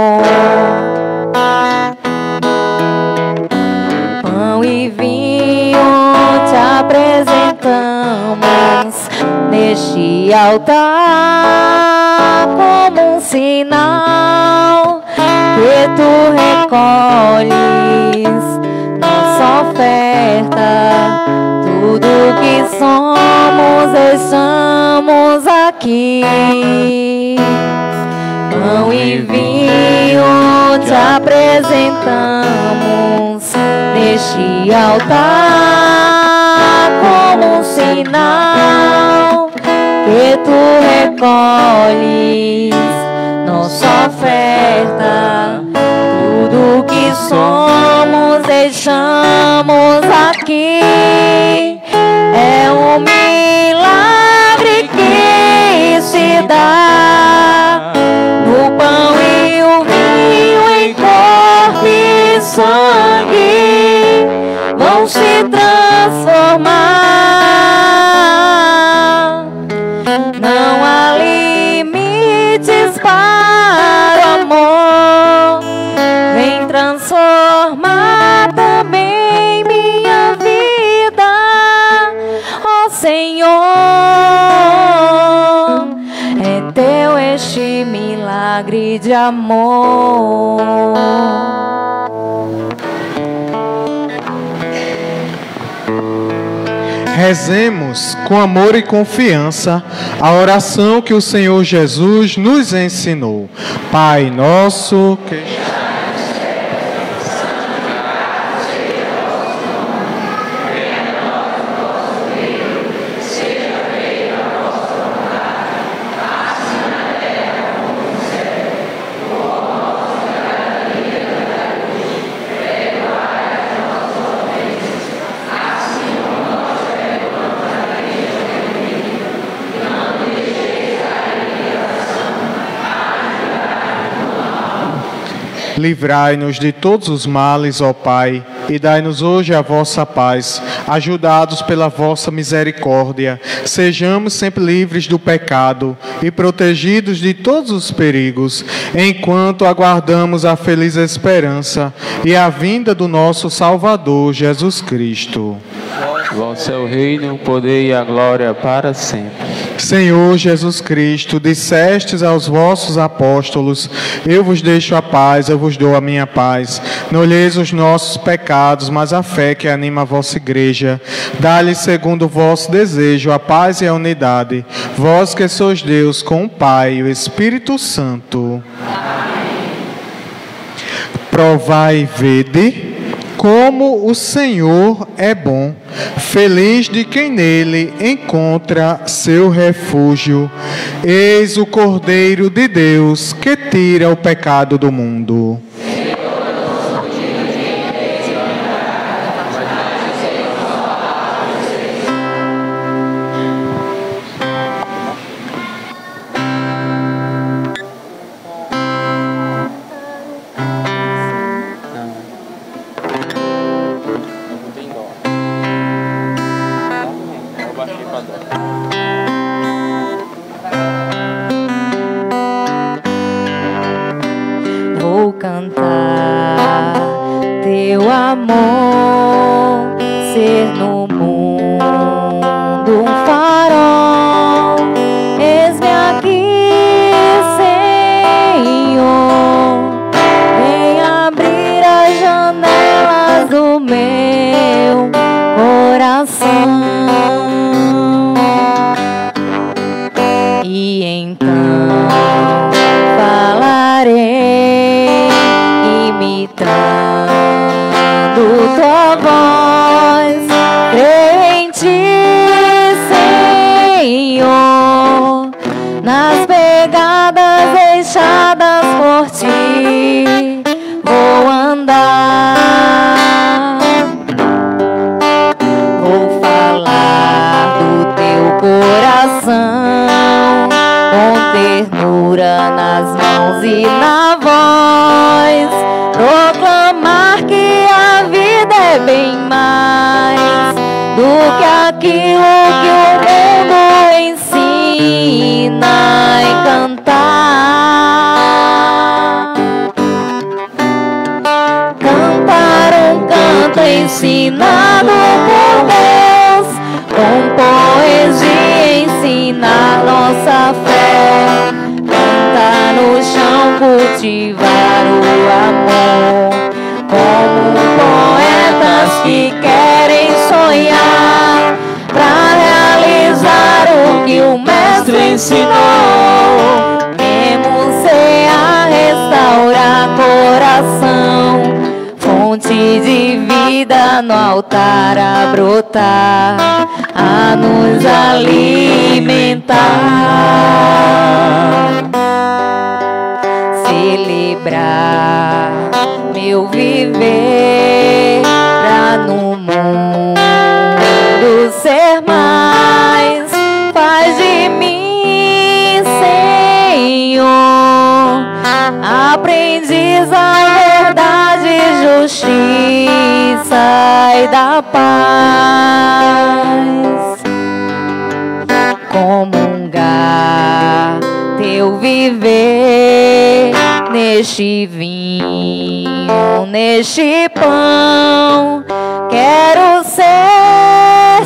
Pão e vinho te apresentamos neste altar como um sinal que tu recolhes nossa oferta. Tudo que somos deixamos aqui. pão e vinho te apresentamos neste altar como um sinal que tu recolhes nossa oferta. Tudo que somos deixamos aqui. É um milagre que se dá no pão e o vinho, em corpo e sangue vão se transformar. Não há limites para o amor. Vem transformar também minha vida, ó Senhor. É teu este milagre de amor. Rezemos com amor e confiança a oração que o Senhor Jesus nos ensinou. Pai nosso que estás nos céus, santificado seja o vosso nome. Venha a nós o vosso reino, seja feita a vossa vontade, assim na terra como no céu. O pão nosso de cada dia nos dai hoje, perdoai as nossas ofensas, assim como nós perdoamos a quem nos ofende. Não nos deixeis cair em tentação, mas livrai-nos do mal. Livrai-nos de todos os males, ó Pai, e dai-nos hoje a vossa paz. Ajudados pela vossa misericórdia, sejamos sempre livres do pecado e protegidos de todos os perigos, enquanto aguardamos a feliz esperança e a vinda do nosso Salvador, Jesus Cristo. Vosso é o reino, o poder e a glória para sempre. Senhor Jesus Cristo, dissestes aos vossos apóstolos: eu vos deixo a paz, eu vos dou a minha paz. Não olheis os nossos pecados, mas a fé que anima a vossa igreja. Dá-lhe segundo o vosso desejo a paz e a unidade. Vós que sois Deus com o Pai e o Espírito Santo. Provai e vede como o Senhor é bom. Feliz de quem nele encontra seu refúgio. Eis o Cordeiro de Deus que tira o pecado do mundo. Vou cantar teu amor, ser no mundo um farol. Eis-me aqui, Senhor, vem abrir as janelas do meu coração. E então falarei, imitando tua voz. Creio em ti, Senhor, nas pegadas deixadas por ti vou andar. Vou falar do teu coração, com ternura nas mãos e na voz, proclamar que a vida é bem mais do que aquilo que o mundo ensina, e cantar. Cantar um canto ensinado por Deus, com poesia ensinar nossa fé. Cantar no chão, cultivar o amor, como poetas que querem sonhar, pra realizar o que o Mestre ensinou. Queremos ser restaurar coração, fonte de vida no altar a brotar, a nos alimentar, celebrar meu viver, pra no mundo ser mais, faz de mim, Senhor, aprendiz da verdade, justiça e da paz, comungar teu viver neste vinho, neste pão, quero ser,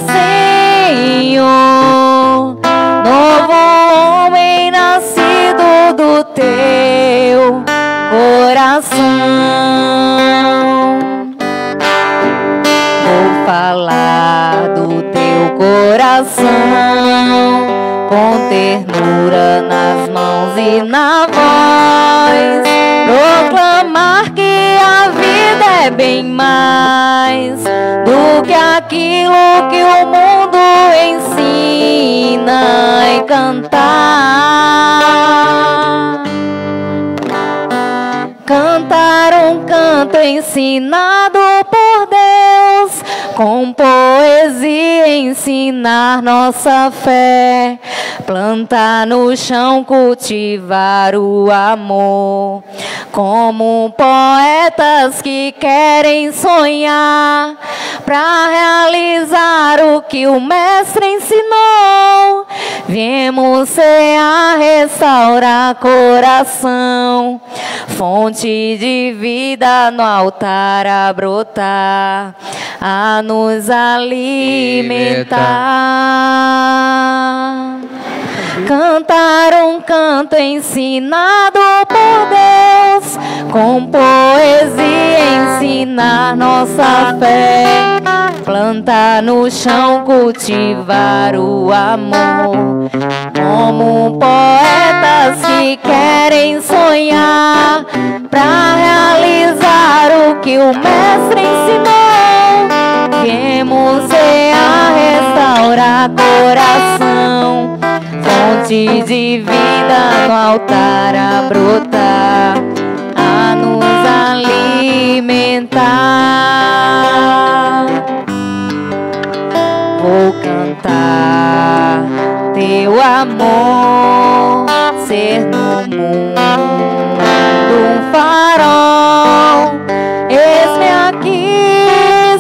Senhor, novo homem nascido do teu coração. Vou falar do teu coração, com ternura nas mãos e na voz, proclamar que a vida é bem mais do que aquilo que o mundo ensina, e cantar, cantar um canto ensinado por Deus, com poesia ensinar nossa fé, plantar no chão, cultivar o amor, como poetas que querem sonhar, pra realizar o que o mestre ensinou. Viemos ser a restaurar coração, fonte de vida no altar a brotar, a nos alimentar. Cantar um canto ensinado por Deus, com poesia ensinar nossa fé, plantar no chão, cultivar o amor, como poetas que querem sonhar, pra realizar o que o mestre ensinou. Viemos ser a restaurar coração, fonte de vida no altar a brotar, a nos alimentar. Vou cantar teu amor, ser no mundo um farol. Eis-me aqui,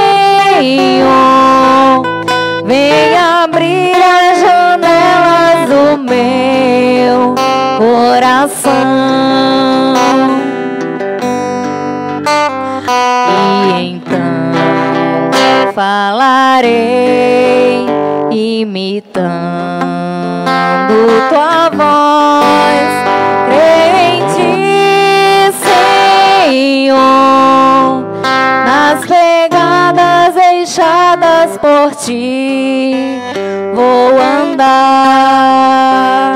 Senhor, vem abrir as janelas do meu coração, e então falarei imitando tua voz. Creio em ti, Senhor, nas pegadas deixadas por ti vou andar.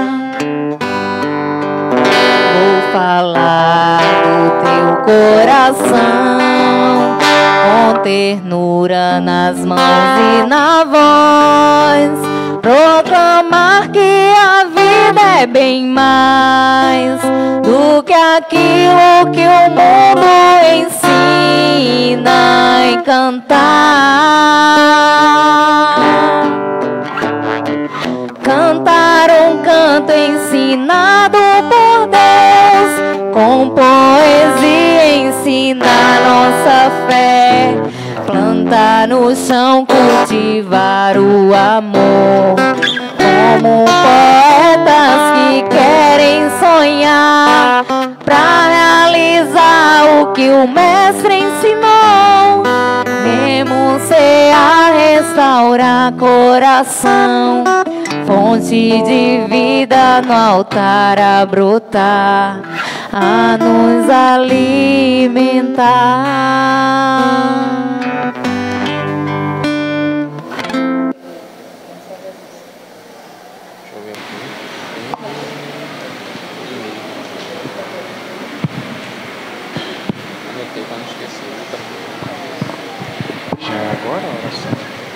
Vou falar do teu coração, com ternura nas mãos e na voz, proclamar que a vida é bem mais do que aquilo que o mundo ensina, e cantar, cantar um canto ensinado por Deus, com poesia ensinar nossa fé, plantar no chão, cultivar o amor, como poetas que querem sonhar, pra realizar o que o mestre ensinou. Viemos ser a restaurar coração, fonte de vida no altar a brotar, a nos alimentar. Agora a oração.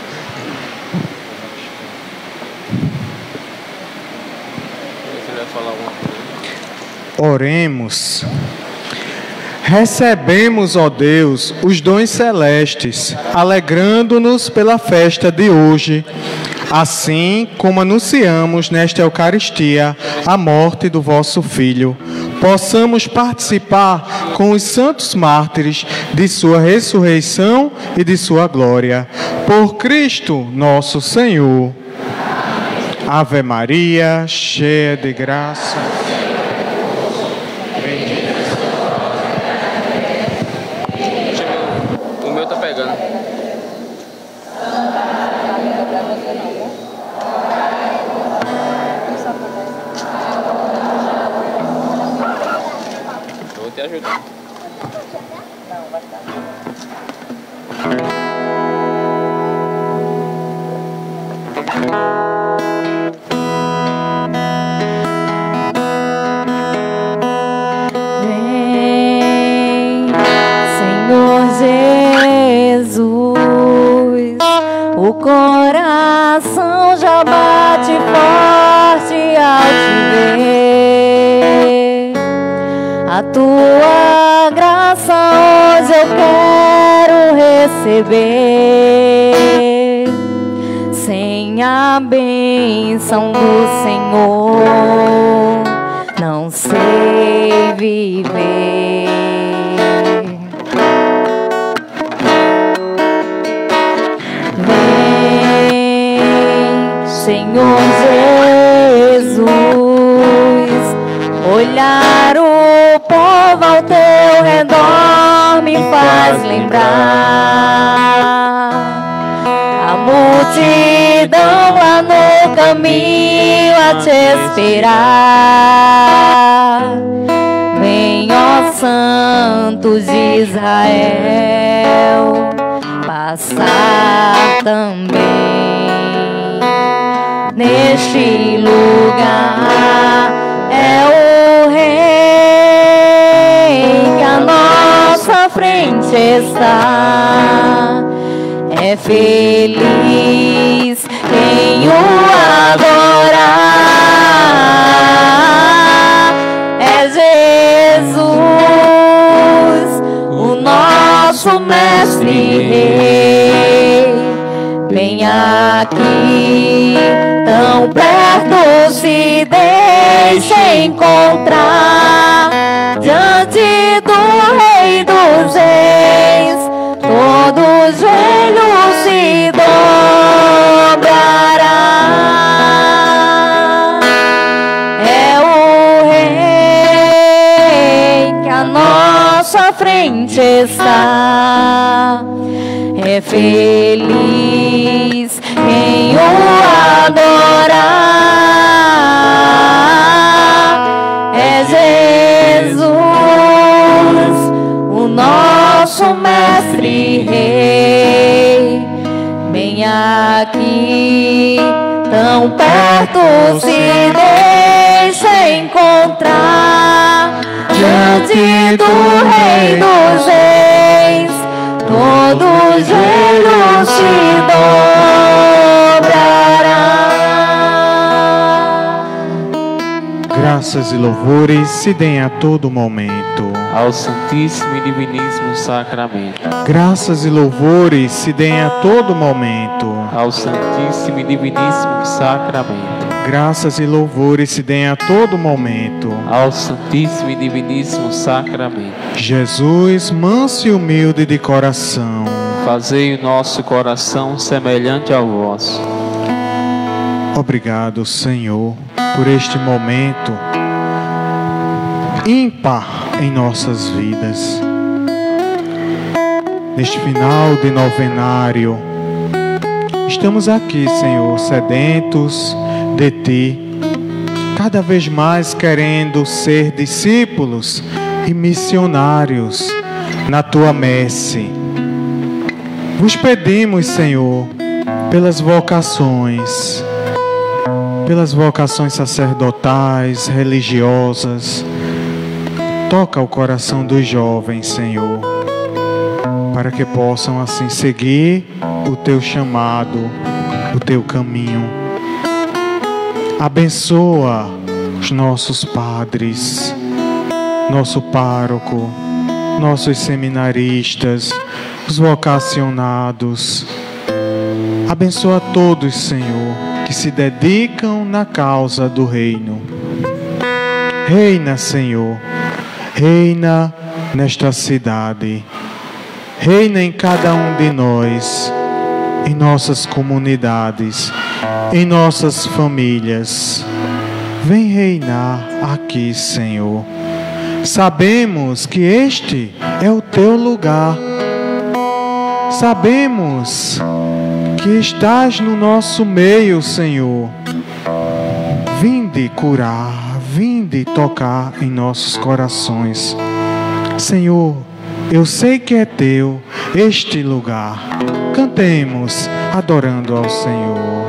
Você vai falar alguma coisa? Oremos. Recebemos, ó Deus, os dons celestes, alegrando-nos pela festa de hoje, assim como anunciamos nesta Eucaristia a morte do vosso Filho, possamos participar com os santos mártires de sua ressurreição e de sua glória. Por Cristo nosso Senhor. Ave Maria, cheia de graça. O meu tá pegando. Eu vou te ajudar. Vem, Senhor Jesus, o coração já bate forte ao te ver. A tua graça hoje eu quero receber. Sem a bênção do Senhor, não sei viver. Vem, Senhor Jesus, olhar o povo ao teu redor me faz lembrar a multidão lá no caminho a te esperar. Vem, ó Santos de Israel, passar também neste lugar. É o Rei que à nossa frente está. É feliz quem o adorar. É Jesus, o nosso mestre rei. Vem aqui, tão perto, se deixa encontrar diante do Rei dos Reis. Todos os joelhos se dobrará. É o Rei que à nossa frente está. É feliz quem o adorar. É Jesus, o nosso mestre rei. Vem aqui, tão perto, se deixa encontrar diante do Rei dos Reis. Todos os joelhos se dobrarão. Graças e louvores se deem a todo momento ao Santíssimo e Diviníssimo Sacramento. Graças e louvores se deem a todo momento ao Santíssimo e Diviníssimo Sacramento. Graças e louvores se deem a todo momento ao Santíssimo e Diviníssimo Sacramento. Jesus, manso e humilde de coração, fazei o nosso coração semelhante ao vosso. Obrigado, Senhor, por este momento ímpar em nossas vidas. Neste final de novenário, estamos aqui, Senhor, sedentos de Ti, cada vez mais querendo ser discípulos e missionários na Tua messe. Vos pedimos, Senhor, pelas vocações, pelas vocações sacerdotais, religiosas. Toca o coração dos jovens, Senhor, para que possam assim seguir o teu chamado, o teu caminho. Abençoa os nossos padres, nosso pároco, nossos seminaristas, os vocacionados. Abençoa todos, Senhor, que se dedicam na causa do reino. Reina, Senhor, reina nesta cidade. Reina em cada um de nós, em nossas comunidades, em nossas famílias. Vem reinar aqui, Senhor. Sabemos que este é o teu lugar. Sabemos que estás no nosso meio, Senhor. Vinde curar, vinde tocar em nossos corações. Senhor, eu sei que é teu este lugar. Cantemos adorando ao Senhor.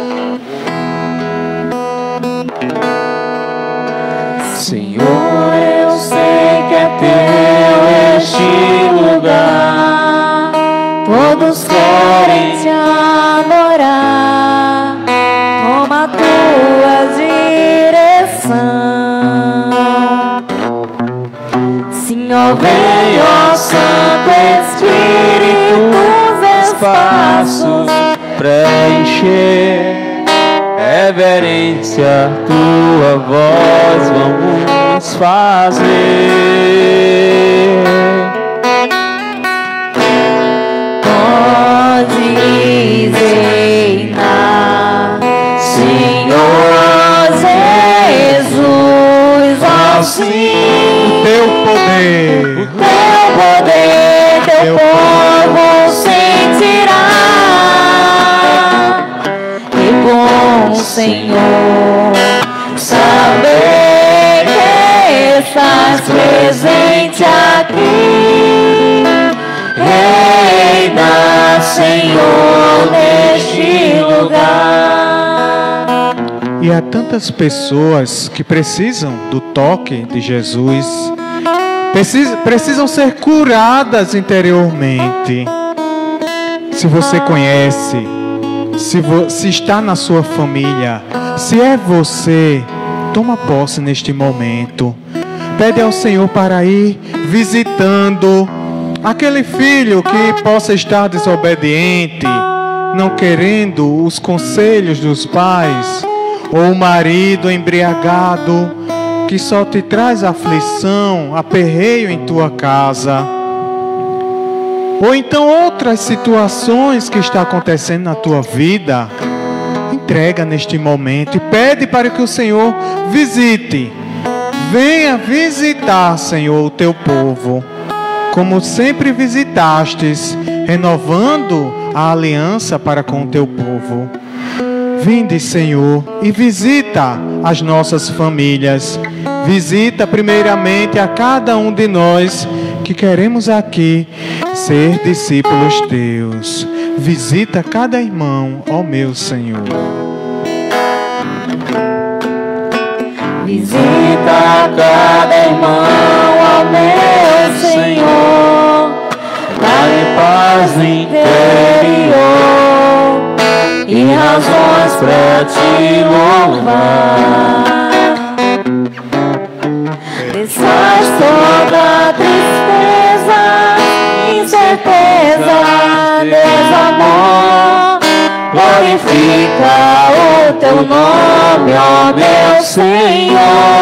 Senhor, eu sei que é teu este lugar. Todos querem te adorar. Toma a tua direção. Senhor, vem, ó Santo Espírito, os espaços Preencher, reverência, tua voz vamos fazer. Podes reinar, Senhor Jesus, ó sim. O teu poder, O teu poder, teu Teu povo sentirá. Que bom, Senhor, saber que estás presente aqui. Reina, Senhor, neste lugar. e há tantas pessoas que precisam do toque de Jesus, precisam, precisam ser curadas interiormente. Se você conhece, se, vo, se está na sua família, se é você, toma posse neste momento. Pede ao Senhor para ir visitando aquele filho que possa estar desobediente, não querendo os conselhos dos pais, ou o marido embriagado que só te traz aflição, aperreio em tua casa, ou então outras situações que estão acontecendo na tua vida. Entrega neste momento e pede para que o Senhor visite. Venha visitar, Senhor, o teu povo, como sempre visitastes, renovando a aliança para com o teu povo. Vinde, Senhor, e visita as nossas famílias. Visita primeiramente a cada um de nós que queremos aqui ser discípulos teus. Visita cada irmão, ó meu Senhor. Visita cada irmão, ó meu Senhor, dá-lhe paz no interior e razões pra te louvar. Desfaz toda tristeza, incerteza, desamor. Glorifica o teu nome, ó meu Senhor.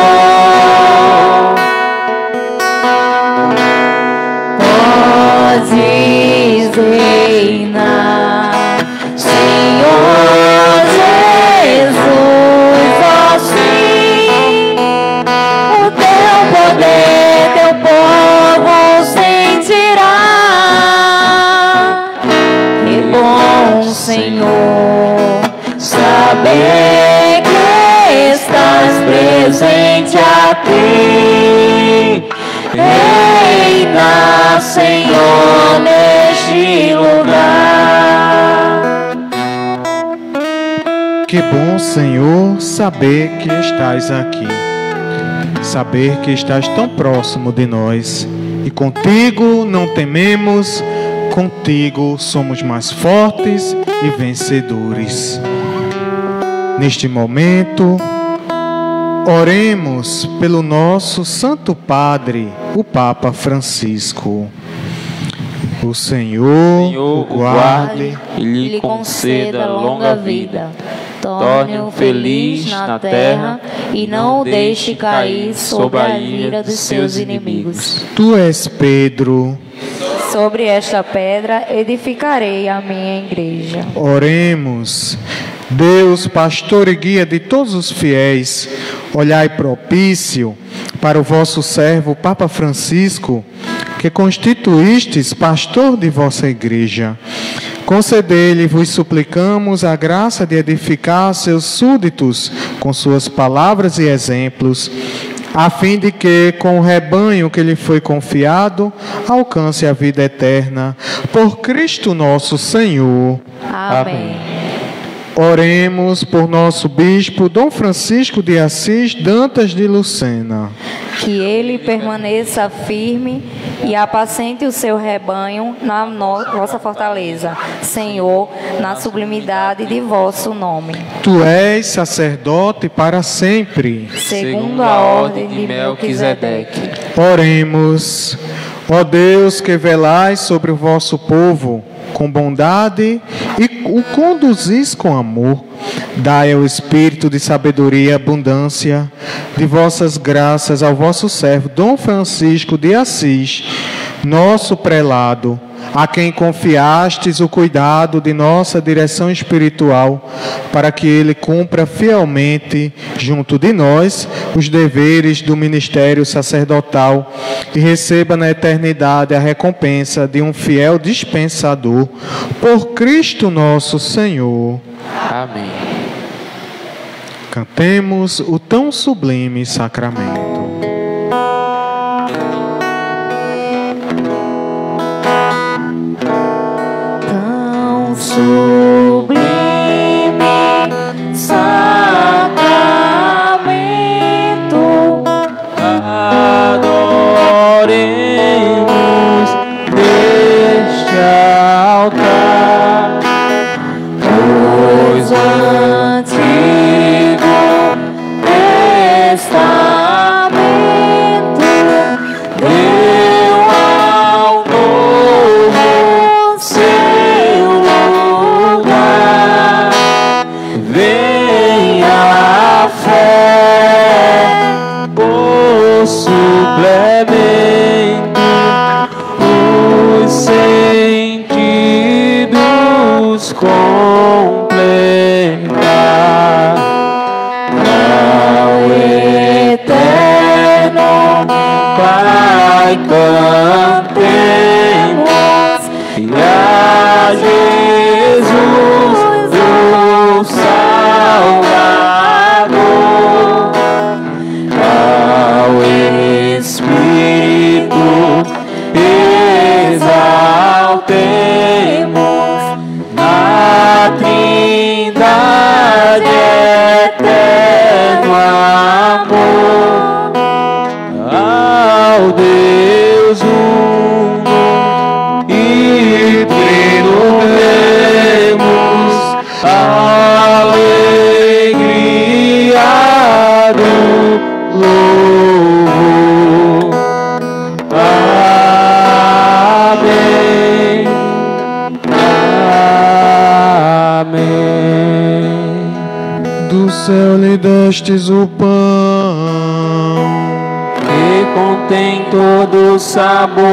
Podes reinar, Senhor Jesus, ó sim. O teu poder, teu povo sentirá. Que bom, Senhor, saber que estás presente aqui. Reina, Senhor, neste lugar. Que bom, Senhor, saber que estás aqui. Saber que estás tão próximo de nós. E contigo não tememos, contigo somos mais fortes e vencedores. Neste momento, oremos pelo nosso Santo Padre, o Papa Francisco. O Senhor, Senhor o guarde e lhe conceda longa vida. Torne-o feliz na terra e não o deixe cair sob a ira dos seus inimigos. Tu és Pedro. Sobre esta pedra edificarei a minha igreja. Oremos. Deus, pastor e guia de todos os fiéis, olhai propício para o vosso servo Papa Francisco, que constituístes pastor de vossa igreja. Concedei-lhe, vos suplicamos, a graça de edificar seus súditos com suas palavras e exemplos, a fim de que, com o rebanho que lhe foi confiado, alcance a vida eterna. Por Cristo nosso Senhor. Amém. Oremos por nosso bispo, Dom Francisco de Assis Dantas de Lucena. Que ele permaneça firme e apacente o seu rebanho na no- vossa fortaleza, Senhor, na sublimidade de vosso nome. Tu és sacerdote para sempre. Segundo a ordem de Melquisedeque. Oremos. Ó Deus, que velais sobre o vosso povo com bondade e o conduzis com amor, dai ao espírito de sabedoria e abundância de vossas graças ao vosso servo Dom Francisco de Assis, nosso prelado, a quem confiastes o cuidado de nossa direção espiritual, para que ele cumpra fielmente, junto de nós, os deveres do ministério sacerdotal e receba na eternidade a recompensa de um fiel dispensador, por Cristo nosso Senhor. Amém. Cantemos o tão sublime sacramento. Sublime sacramento, Adoremos neste altar, pois o Antigo Testamento deu ao novo seu lugar. venha a fé, por suplemento, os sentidos completar. Ao eterno Pai, cantemos, e a Jesus, o Salvador, ao Espírito, exaltemos na Trindade eterno amor, ao Deus uno e trino demos alegria do louvor. Amém. Amém. Do céu lhe destes o pão, Que contém todo sabor.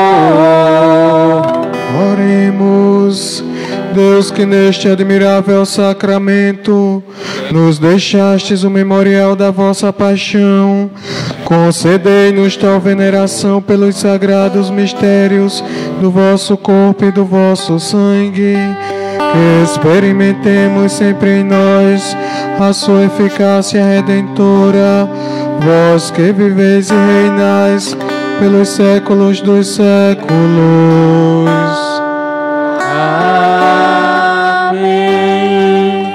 oremos. Deus, que neste admirável sacramento nos deixastes o memorial da vossa paixão, concedei-nos tal veneração pelos sagrados mistérios do vosso corpo e do vosso sangue, que experimentemos sempre em nós a sua eficácia redentora, vós que viveis e reinais pelos séculos dos séculos. Amém.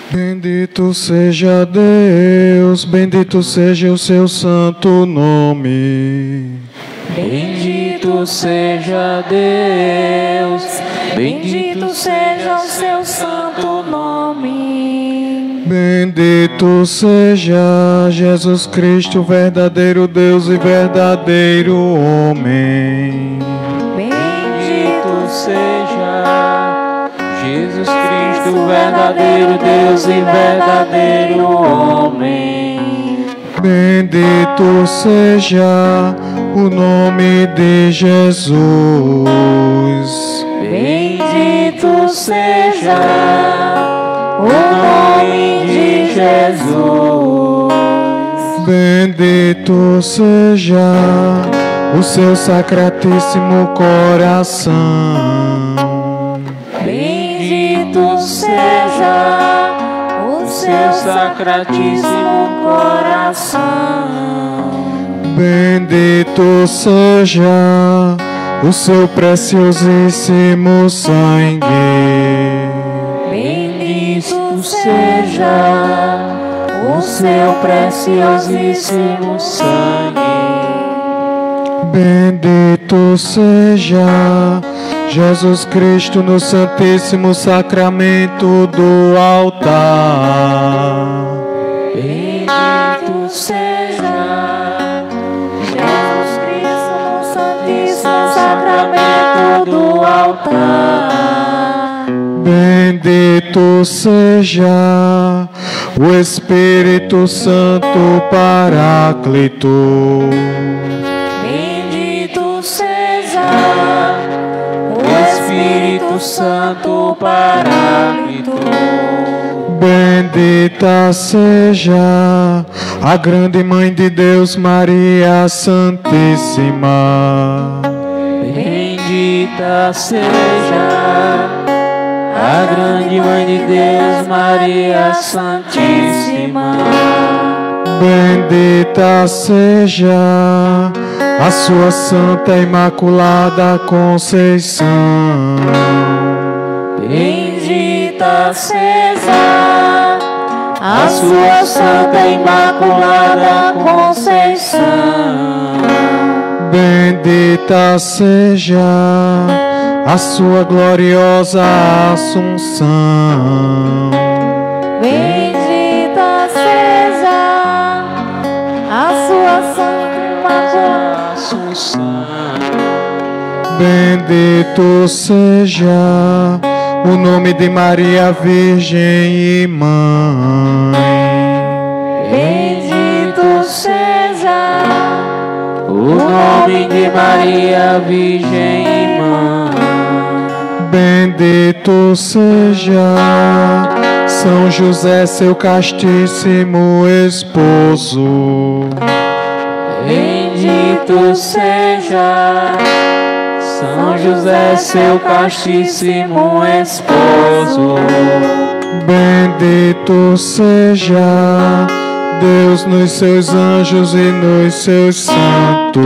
Bendito seja Deus, bendito seja o seu santo nome. Bendito seja Deus, bendito seja o seu santo nome. Bendito seja Jesus Cristo, verdadeiro Deus e verdadeiro homem. Bendito seja Jesus Cristo, verdadeiro Deus e verdadeiro homem. Bendito seja o nome de Jesus. Bendito seja o nome de Jesus. Bendito seja o seu sacratíssimo coração. Bendito seja o seu sacratíssimo coração. Bendito seja o seu preciosíssimo sangue. Bendito seja o seu preciosíssimo sangue. Bendito seja Jesus Cristo no Santíssimo Sacramento do altar. Bendito seja Jesus Cristo no Santíssimo Sacramento do altar. Bendito seja o Espírito Santo Paráclito. Bendito seja o Espírito Santo Paráclito. Bendita seja a grande Mãe de Deus, Maria Santíssima. Bendita seja a grande Mãe de Deus, Maria Santíssima. Bendita seja a sua Santa Imaculada Conceição. Bendita seja a sua Santa Imaculada Conceição. Bendita seja a sua gloriosa Assunção. Bendita seja a sua Santa Imaculada Assunção. Bendito seja o nome de Maria Virgem e Mãe. Bendito seja o nome de Maria Virgem e Mãe. Bendito seja São José, seu castíssimo esposo. Bendito seja São José, seu castíssimo esposo. Bendito seja Deus nos seus anjos e nos seus santos.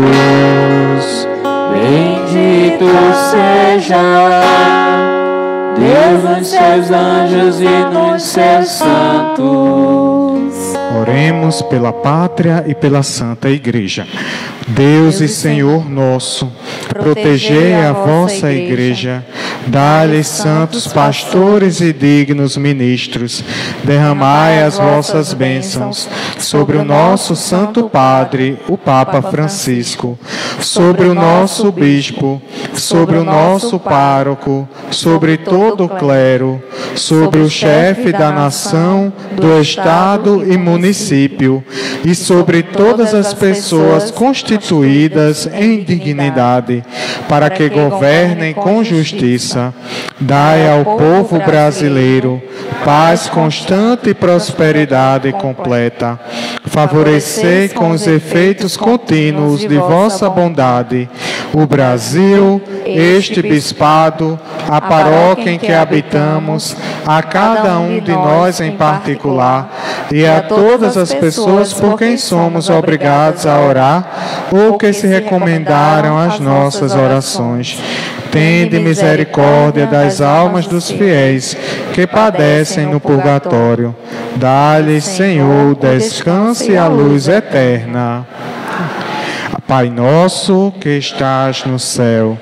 Bendito seja Deus nos seus anjos e nos seus santos. Oremos pela pátria e pela Santa Igreja. Deus e Senhor nosso, protegei a vossa Igreja, dai-lhes santos pastores e dignos ministros, derramai as vossas bênçãos sobre o nosso Santo Padre, o Papa Francisco, sobre o nosso Bispo, sobre o nosso pároco, sobre todo o clero, sobre o chefe da nação, do Estado e município, e sobre todas as pessoas constituídas em dignidade, para que governem com justiça. Dai ao povo brasileiro paz constante e prosperidade completa. Favorecei com os efeitos contínuos de vossa bondade o Brasil, este bispado, a paróquia em que habitamos, a cada um de nós em particular e a todas as pessoas por quem somos obrigados a orar ou que se recomendaram às nossas orações. tende misericórdia das almas dos fiéis que padecem no purgatório. Dá-lhes, Senhor, descanso e a luz eterna. Pai nosso que estás no céu,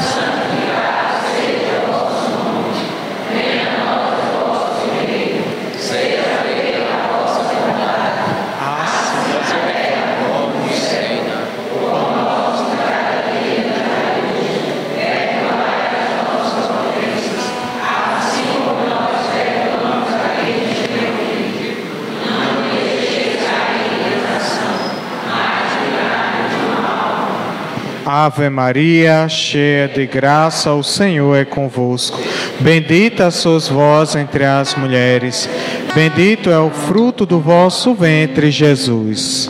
Ave Maria, cheia de graça, o Senhor é convosco. Bendita sois vós entre as mulheres, bendito é o fruto do vosso ventre, Jesus.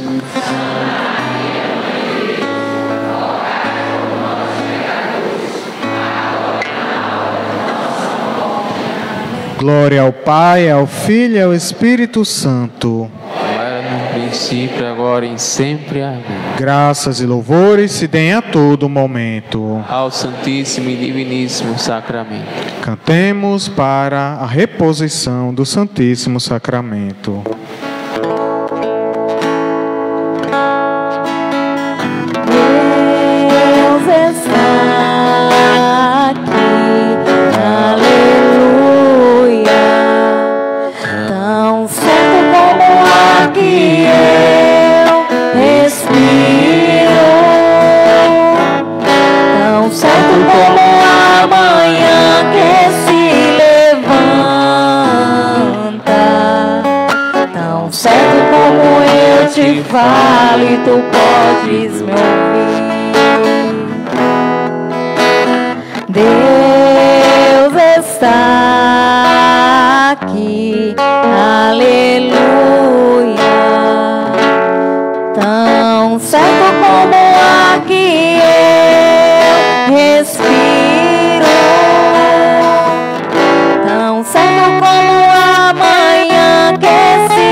Glória ao Pai, ao Filho e ao Espírito Santo. Princípio, agora e sempre. Amém. Graças e louvores se deem a todo momento ao Santíssimo e Diviníssimo Sacramento. Cantemos para a reposição do Santíssimo Sacramento. Deus está aqui, aleluia, tão certo como o ar que eu respiro, tão certo como a manhã que se levanta, tão certo como eu te falo e tu podes me ouvir. Deus está aqui, aleluia, tão certo como o ar que eu respiro, tão certo como a manhã que se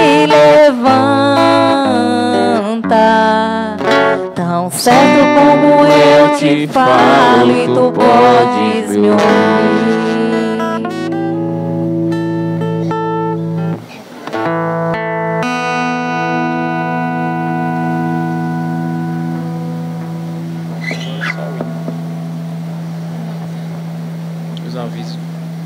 levanta, tão certo como eu te falo e tu podes me ouvir. Os avisos.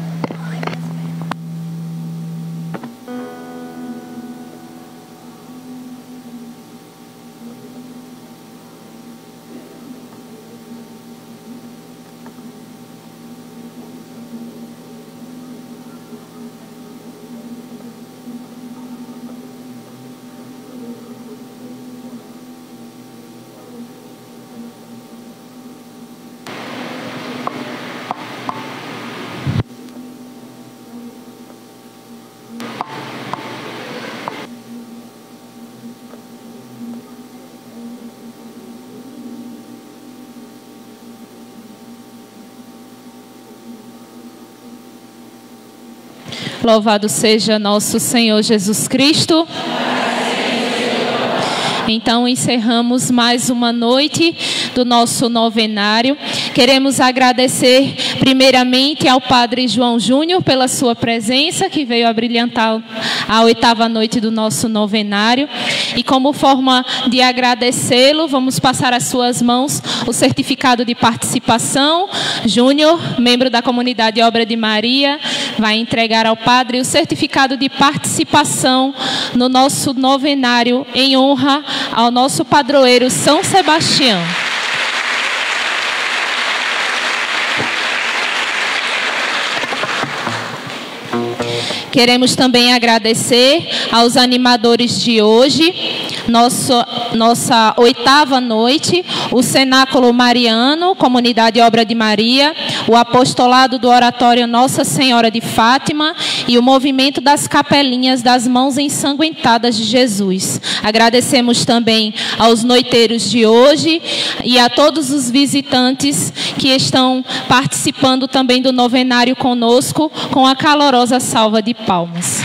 Louvado seja nosso Senhor Jesus Cristo. Então, encerramos mais uma noite do nosso novenário. Queremos agradecer primeiramente ao Padre João Júnior pela sua presença, que veio a brilhantar a oitava noite do nosso novenário. E como forma de agradecê-lo, vamos passar às suas mãos o certificado de participação. Júnior, membro da comunidade Obra de Maria, vai entregar ao Padre o certificado de participação no nosso novenário em honra ao nosso padroeiro São Sebastião. Queremos também agradecer aos animadores de hoje, nosso, nossa oitava noite, o Cenáculo Mariano, Comunidade Obra de Maria, o Apostolado do Oratório Nossa Senhora de Fátima e o Movimento das Capelinhas das Mãos Ensanguentadas de Jesus. Agradecemos também aos noiteiros de hoje e a todos os visitantes que estão participando também do novenário conosco, com a calorosa salva de palmas.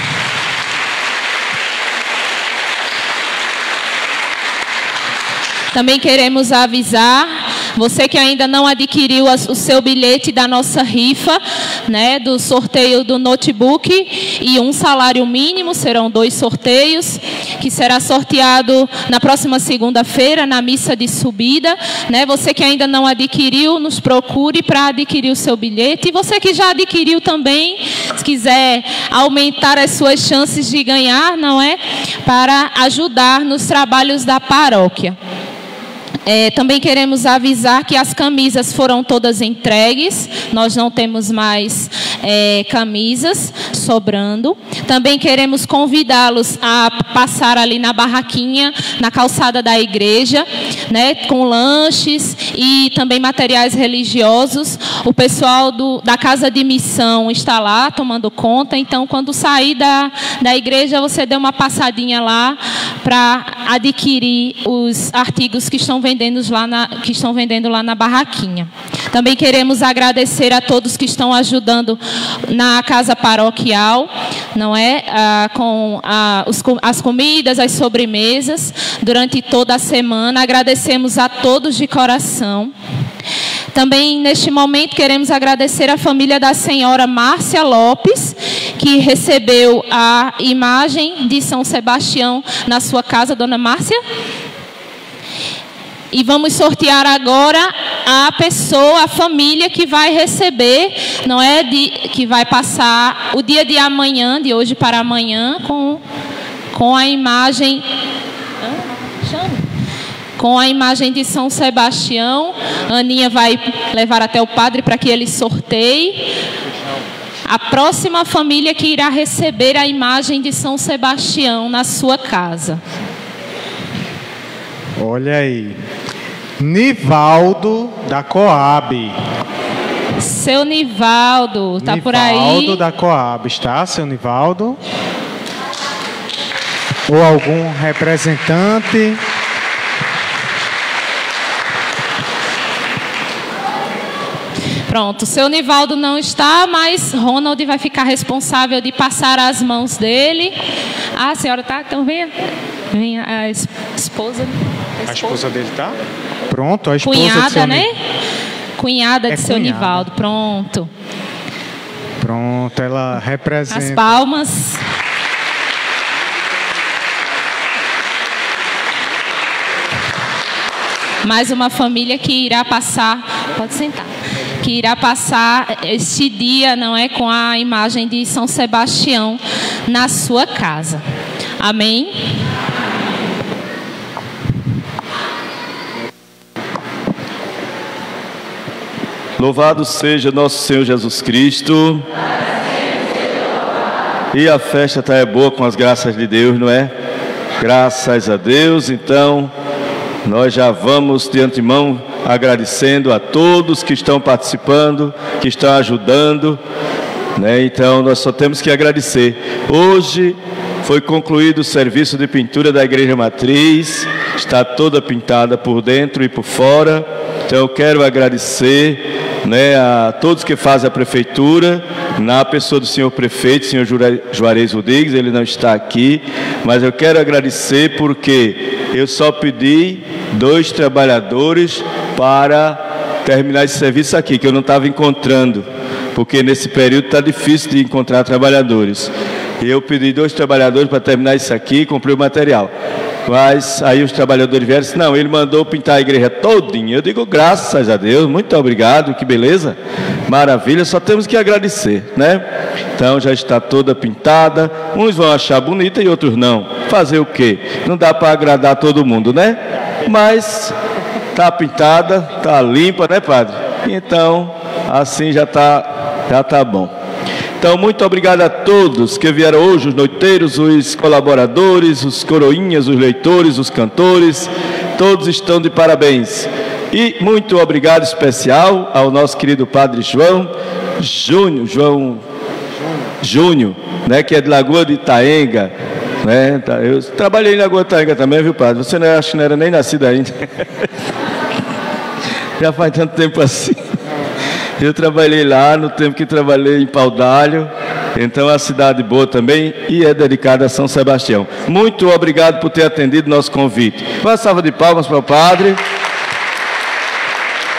Também queremos avisar Você que ainda não adquiriu as, o seu bilhete da nossa rifa, né, do sorteio do notebook e um salário mínimo, serão dois sorteios, que será sorteado na próxima segunda-feira, na missa de subida. Né? Você que ainda não adquiriu, nos procure para adquirir o seu bilhete. E você que já adquiriu também, se quiser aumentar as suas chances de ganhar, não é? Para ajudar nos trabalhos da paróquia. É, também queremos avisar que as camisas foram todas entregues, nós não temos mais é, camisas sobrando. Também queremos convidá-los a passar ali na barraquinha, na calçada da igreja, né, com lanches e também materiais religiosos. O pessoal do, da Casa de Missão está lá tomando conta, então quando sair da, da igreja você dê uma passadinha lá para adquirir os artigos que estão vendendo lá na, que estão vendendo lá na barraquinha. Também queremos agradecer a todos que estão ajudando na casa paroquial, não é? Ah, com ah, os, as comidas, as sobremesas, durante toda a semana. Agradecemos a todos de coração. Também, neste momento, queremos agradecer a família da senhora Márcia Lopes, que recebeu a imagem de São Sebastião na sua casa. Dona Márcia? E vamos sortear agora a pessoa, a família que vai receber, não é, de, que vai passar o dia de amanhã, de hoje para amanhã, com, com a imagem, com a imagem de São Sebastião. A Aninha vai levar até o padre para que ele sorteie. A próxima família que irá receber a imagem de São Sebastião na sua casa. Olha aí. Nivaldo da Coab. Seu Nivaldo, tá por aí? Nivaldo da Coab, está, seu Nivaldo? Ou algum representante? Pronto, seu Nivaldo não está, mas Ronald vai ficar responsável de passar as mãos dele. Ah, a senhora tá? Então venha. Venha a esposa. A esposa dele tá? Pronto, a esposa Cunhada, de seu né? Cunhada é de seu cunhada. Nivaldo, pronto. Pronto, ela representa. As palmas. Mais uma família que irá passar, pode sentar, que irá passar este dia, não é, com a imagem de São Sebastião na sua casa. Amém? Louvado seja nosso Senhor Jesus Cristo. E a festa está é boa com as graças de Deus, não é? Graças a Deus. Então, nós já vamos de antemão agradecendo a todos que estão participando, que estão ajudando, né? Então, nós só temos que agradecer. Hoje foi concluído o serviço de pintura da Igreja Matriz, está toda pintada por dentro e por fora. Então, eu quero agradecer, né, a todos que fazem a prefeitura, na pessoa do senhor prefeito, senhor Juarez Rodrigues. Ele não está aqui, mas eu quero agradecer porque eu só pedi dois trabalhadores para terminar esse serviço aqui, que eu não estava encontrando, porque nesse período está difícil de encontrar trabalhadores. E eu pedi dois trabalhadores para terminar isso aqui e cumprir o material. Mas aí os trabalhadores vieram e disseram, não, ele mandou pintar a igreja todinha. Eu digo, graças a Deus, muito obrigado, que beleza, maravilha, só temos que agradecer, né? Então já está toda pintada, uns vão achar bonita e outros não. Fazer o quê? Não dá para agradar todo mundo, né? Mas está pintada, está limpa, né, padre? Então, assim já está já tá bom. Então, muito obrigado a todos que vieram hoje, os noiteiros, os colaboradores, os coroinhas, os leitores, os cantores, todos estão de parabéns. E muito obrigado especial ao nosso querido Padre João Júnior, João Júnior, né, que é de Lagoa de Itaenga, né? Eu trabalhei em Lagoa de Itaenga também, viu, padre? Você não acha que não era nem nascido ainda. Já faz tanto tempo assim. Eu trabalhei lá no tempo que trabalhei em Paudalho, então é uma cidade boa também e é dedicada a São Sebastião. Muito obrigado por ter atendido nosso convite. Uma salva de palmas para o padre.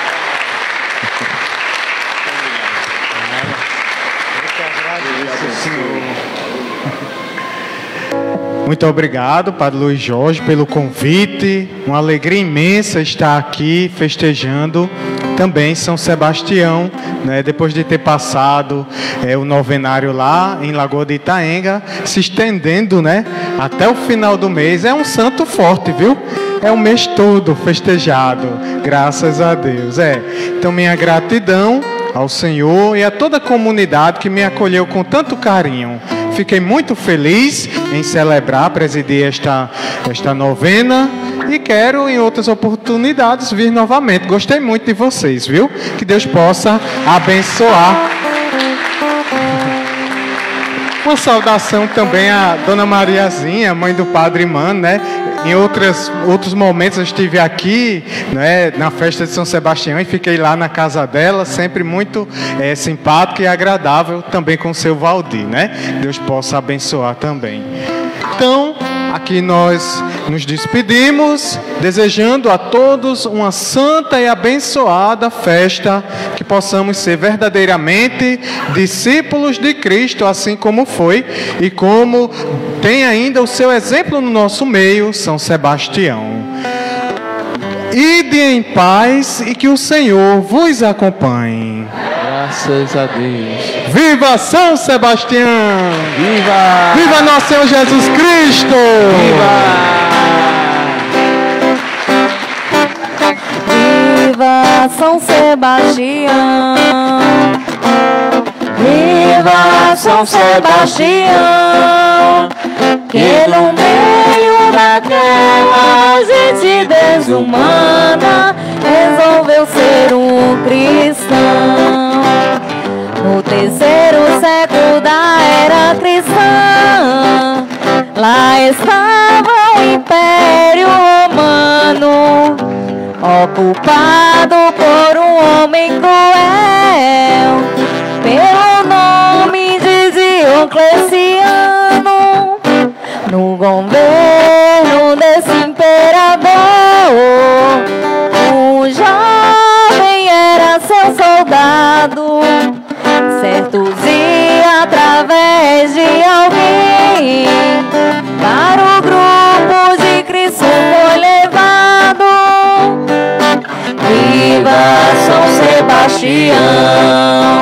Muito obrigado, Padre Luiz Jorge, pelo convite. Uma alegria imensa estar aqui festejando também São Sebastião, né? Depois de ter passado é, o novenário lá em Lagoa de Itaenga, se estendendo, né, até o final do mês. É um santo forte, viu? É o mês todo festejado, graças a Deus. É. Então, minha gratidão ao Senhor e a toda a comunidade que me acolheu com tanto carinho. Fiquei muito feliz em celebrar, presidir esta, esta novena e quero em outras oportunidades vir novamente. Gostei muito de vocês, viu? Que Deus possa abençoar. Uma saudação também à Dona Mariazinha, mãe do Padre Mano, né? Em outras, outros momentos eu estive aqui, né, na festa de São Sebastião e fiquei lá na casa dela, sempre muito é, simpática e agradável, também com o seu Valdir, né? Deus possa abençoar também. Então, aqui nós nos despedimos, desejando a todos uma santa e abençoada festa, que possamos ser verdadeiramente discípulos de Cristo, assim como foi e como tem ainda o seu exemplo no nosso meio, São Sebastião. Ide em paz e que o Senhor vos acompanhe. Graças a Deus. Viva São Sebastião! Viva! Viva nosso Senhor Jesus Cristo! Viva! Viva São Sebastião! Viva São Sebastião! Que no meio daquela gente desumana resolveu ser um cristão. No terceiro século da era cristã, lá estava o Império Romano, ocupado por um homem cruel, pelo nome de Diocleciano. No governo desse imperador, um jovem era seu soldado. Certo dia, através de alguém, para o grupo de Cristo foi levado. Viva São Sebastião!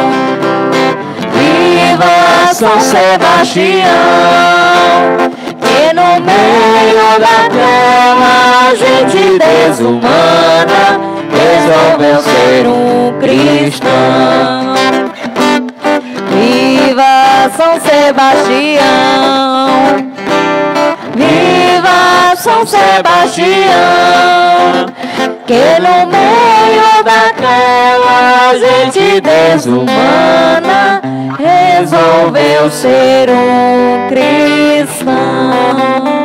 Viva São Sebastião! Que no meio daquela gente desumana resolveu ser um cristão. Viva São Sebastião! Viva São Sebastião! Que no meio daquela gente desumana resolveu ser um cristão.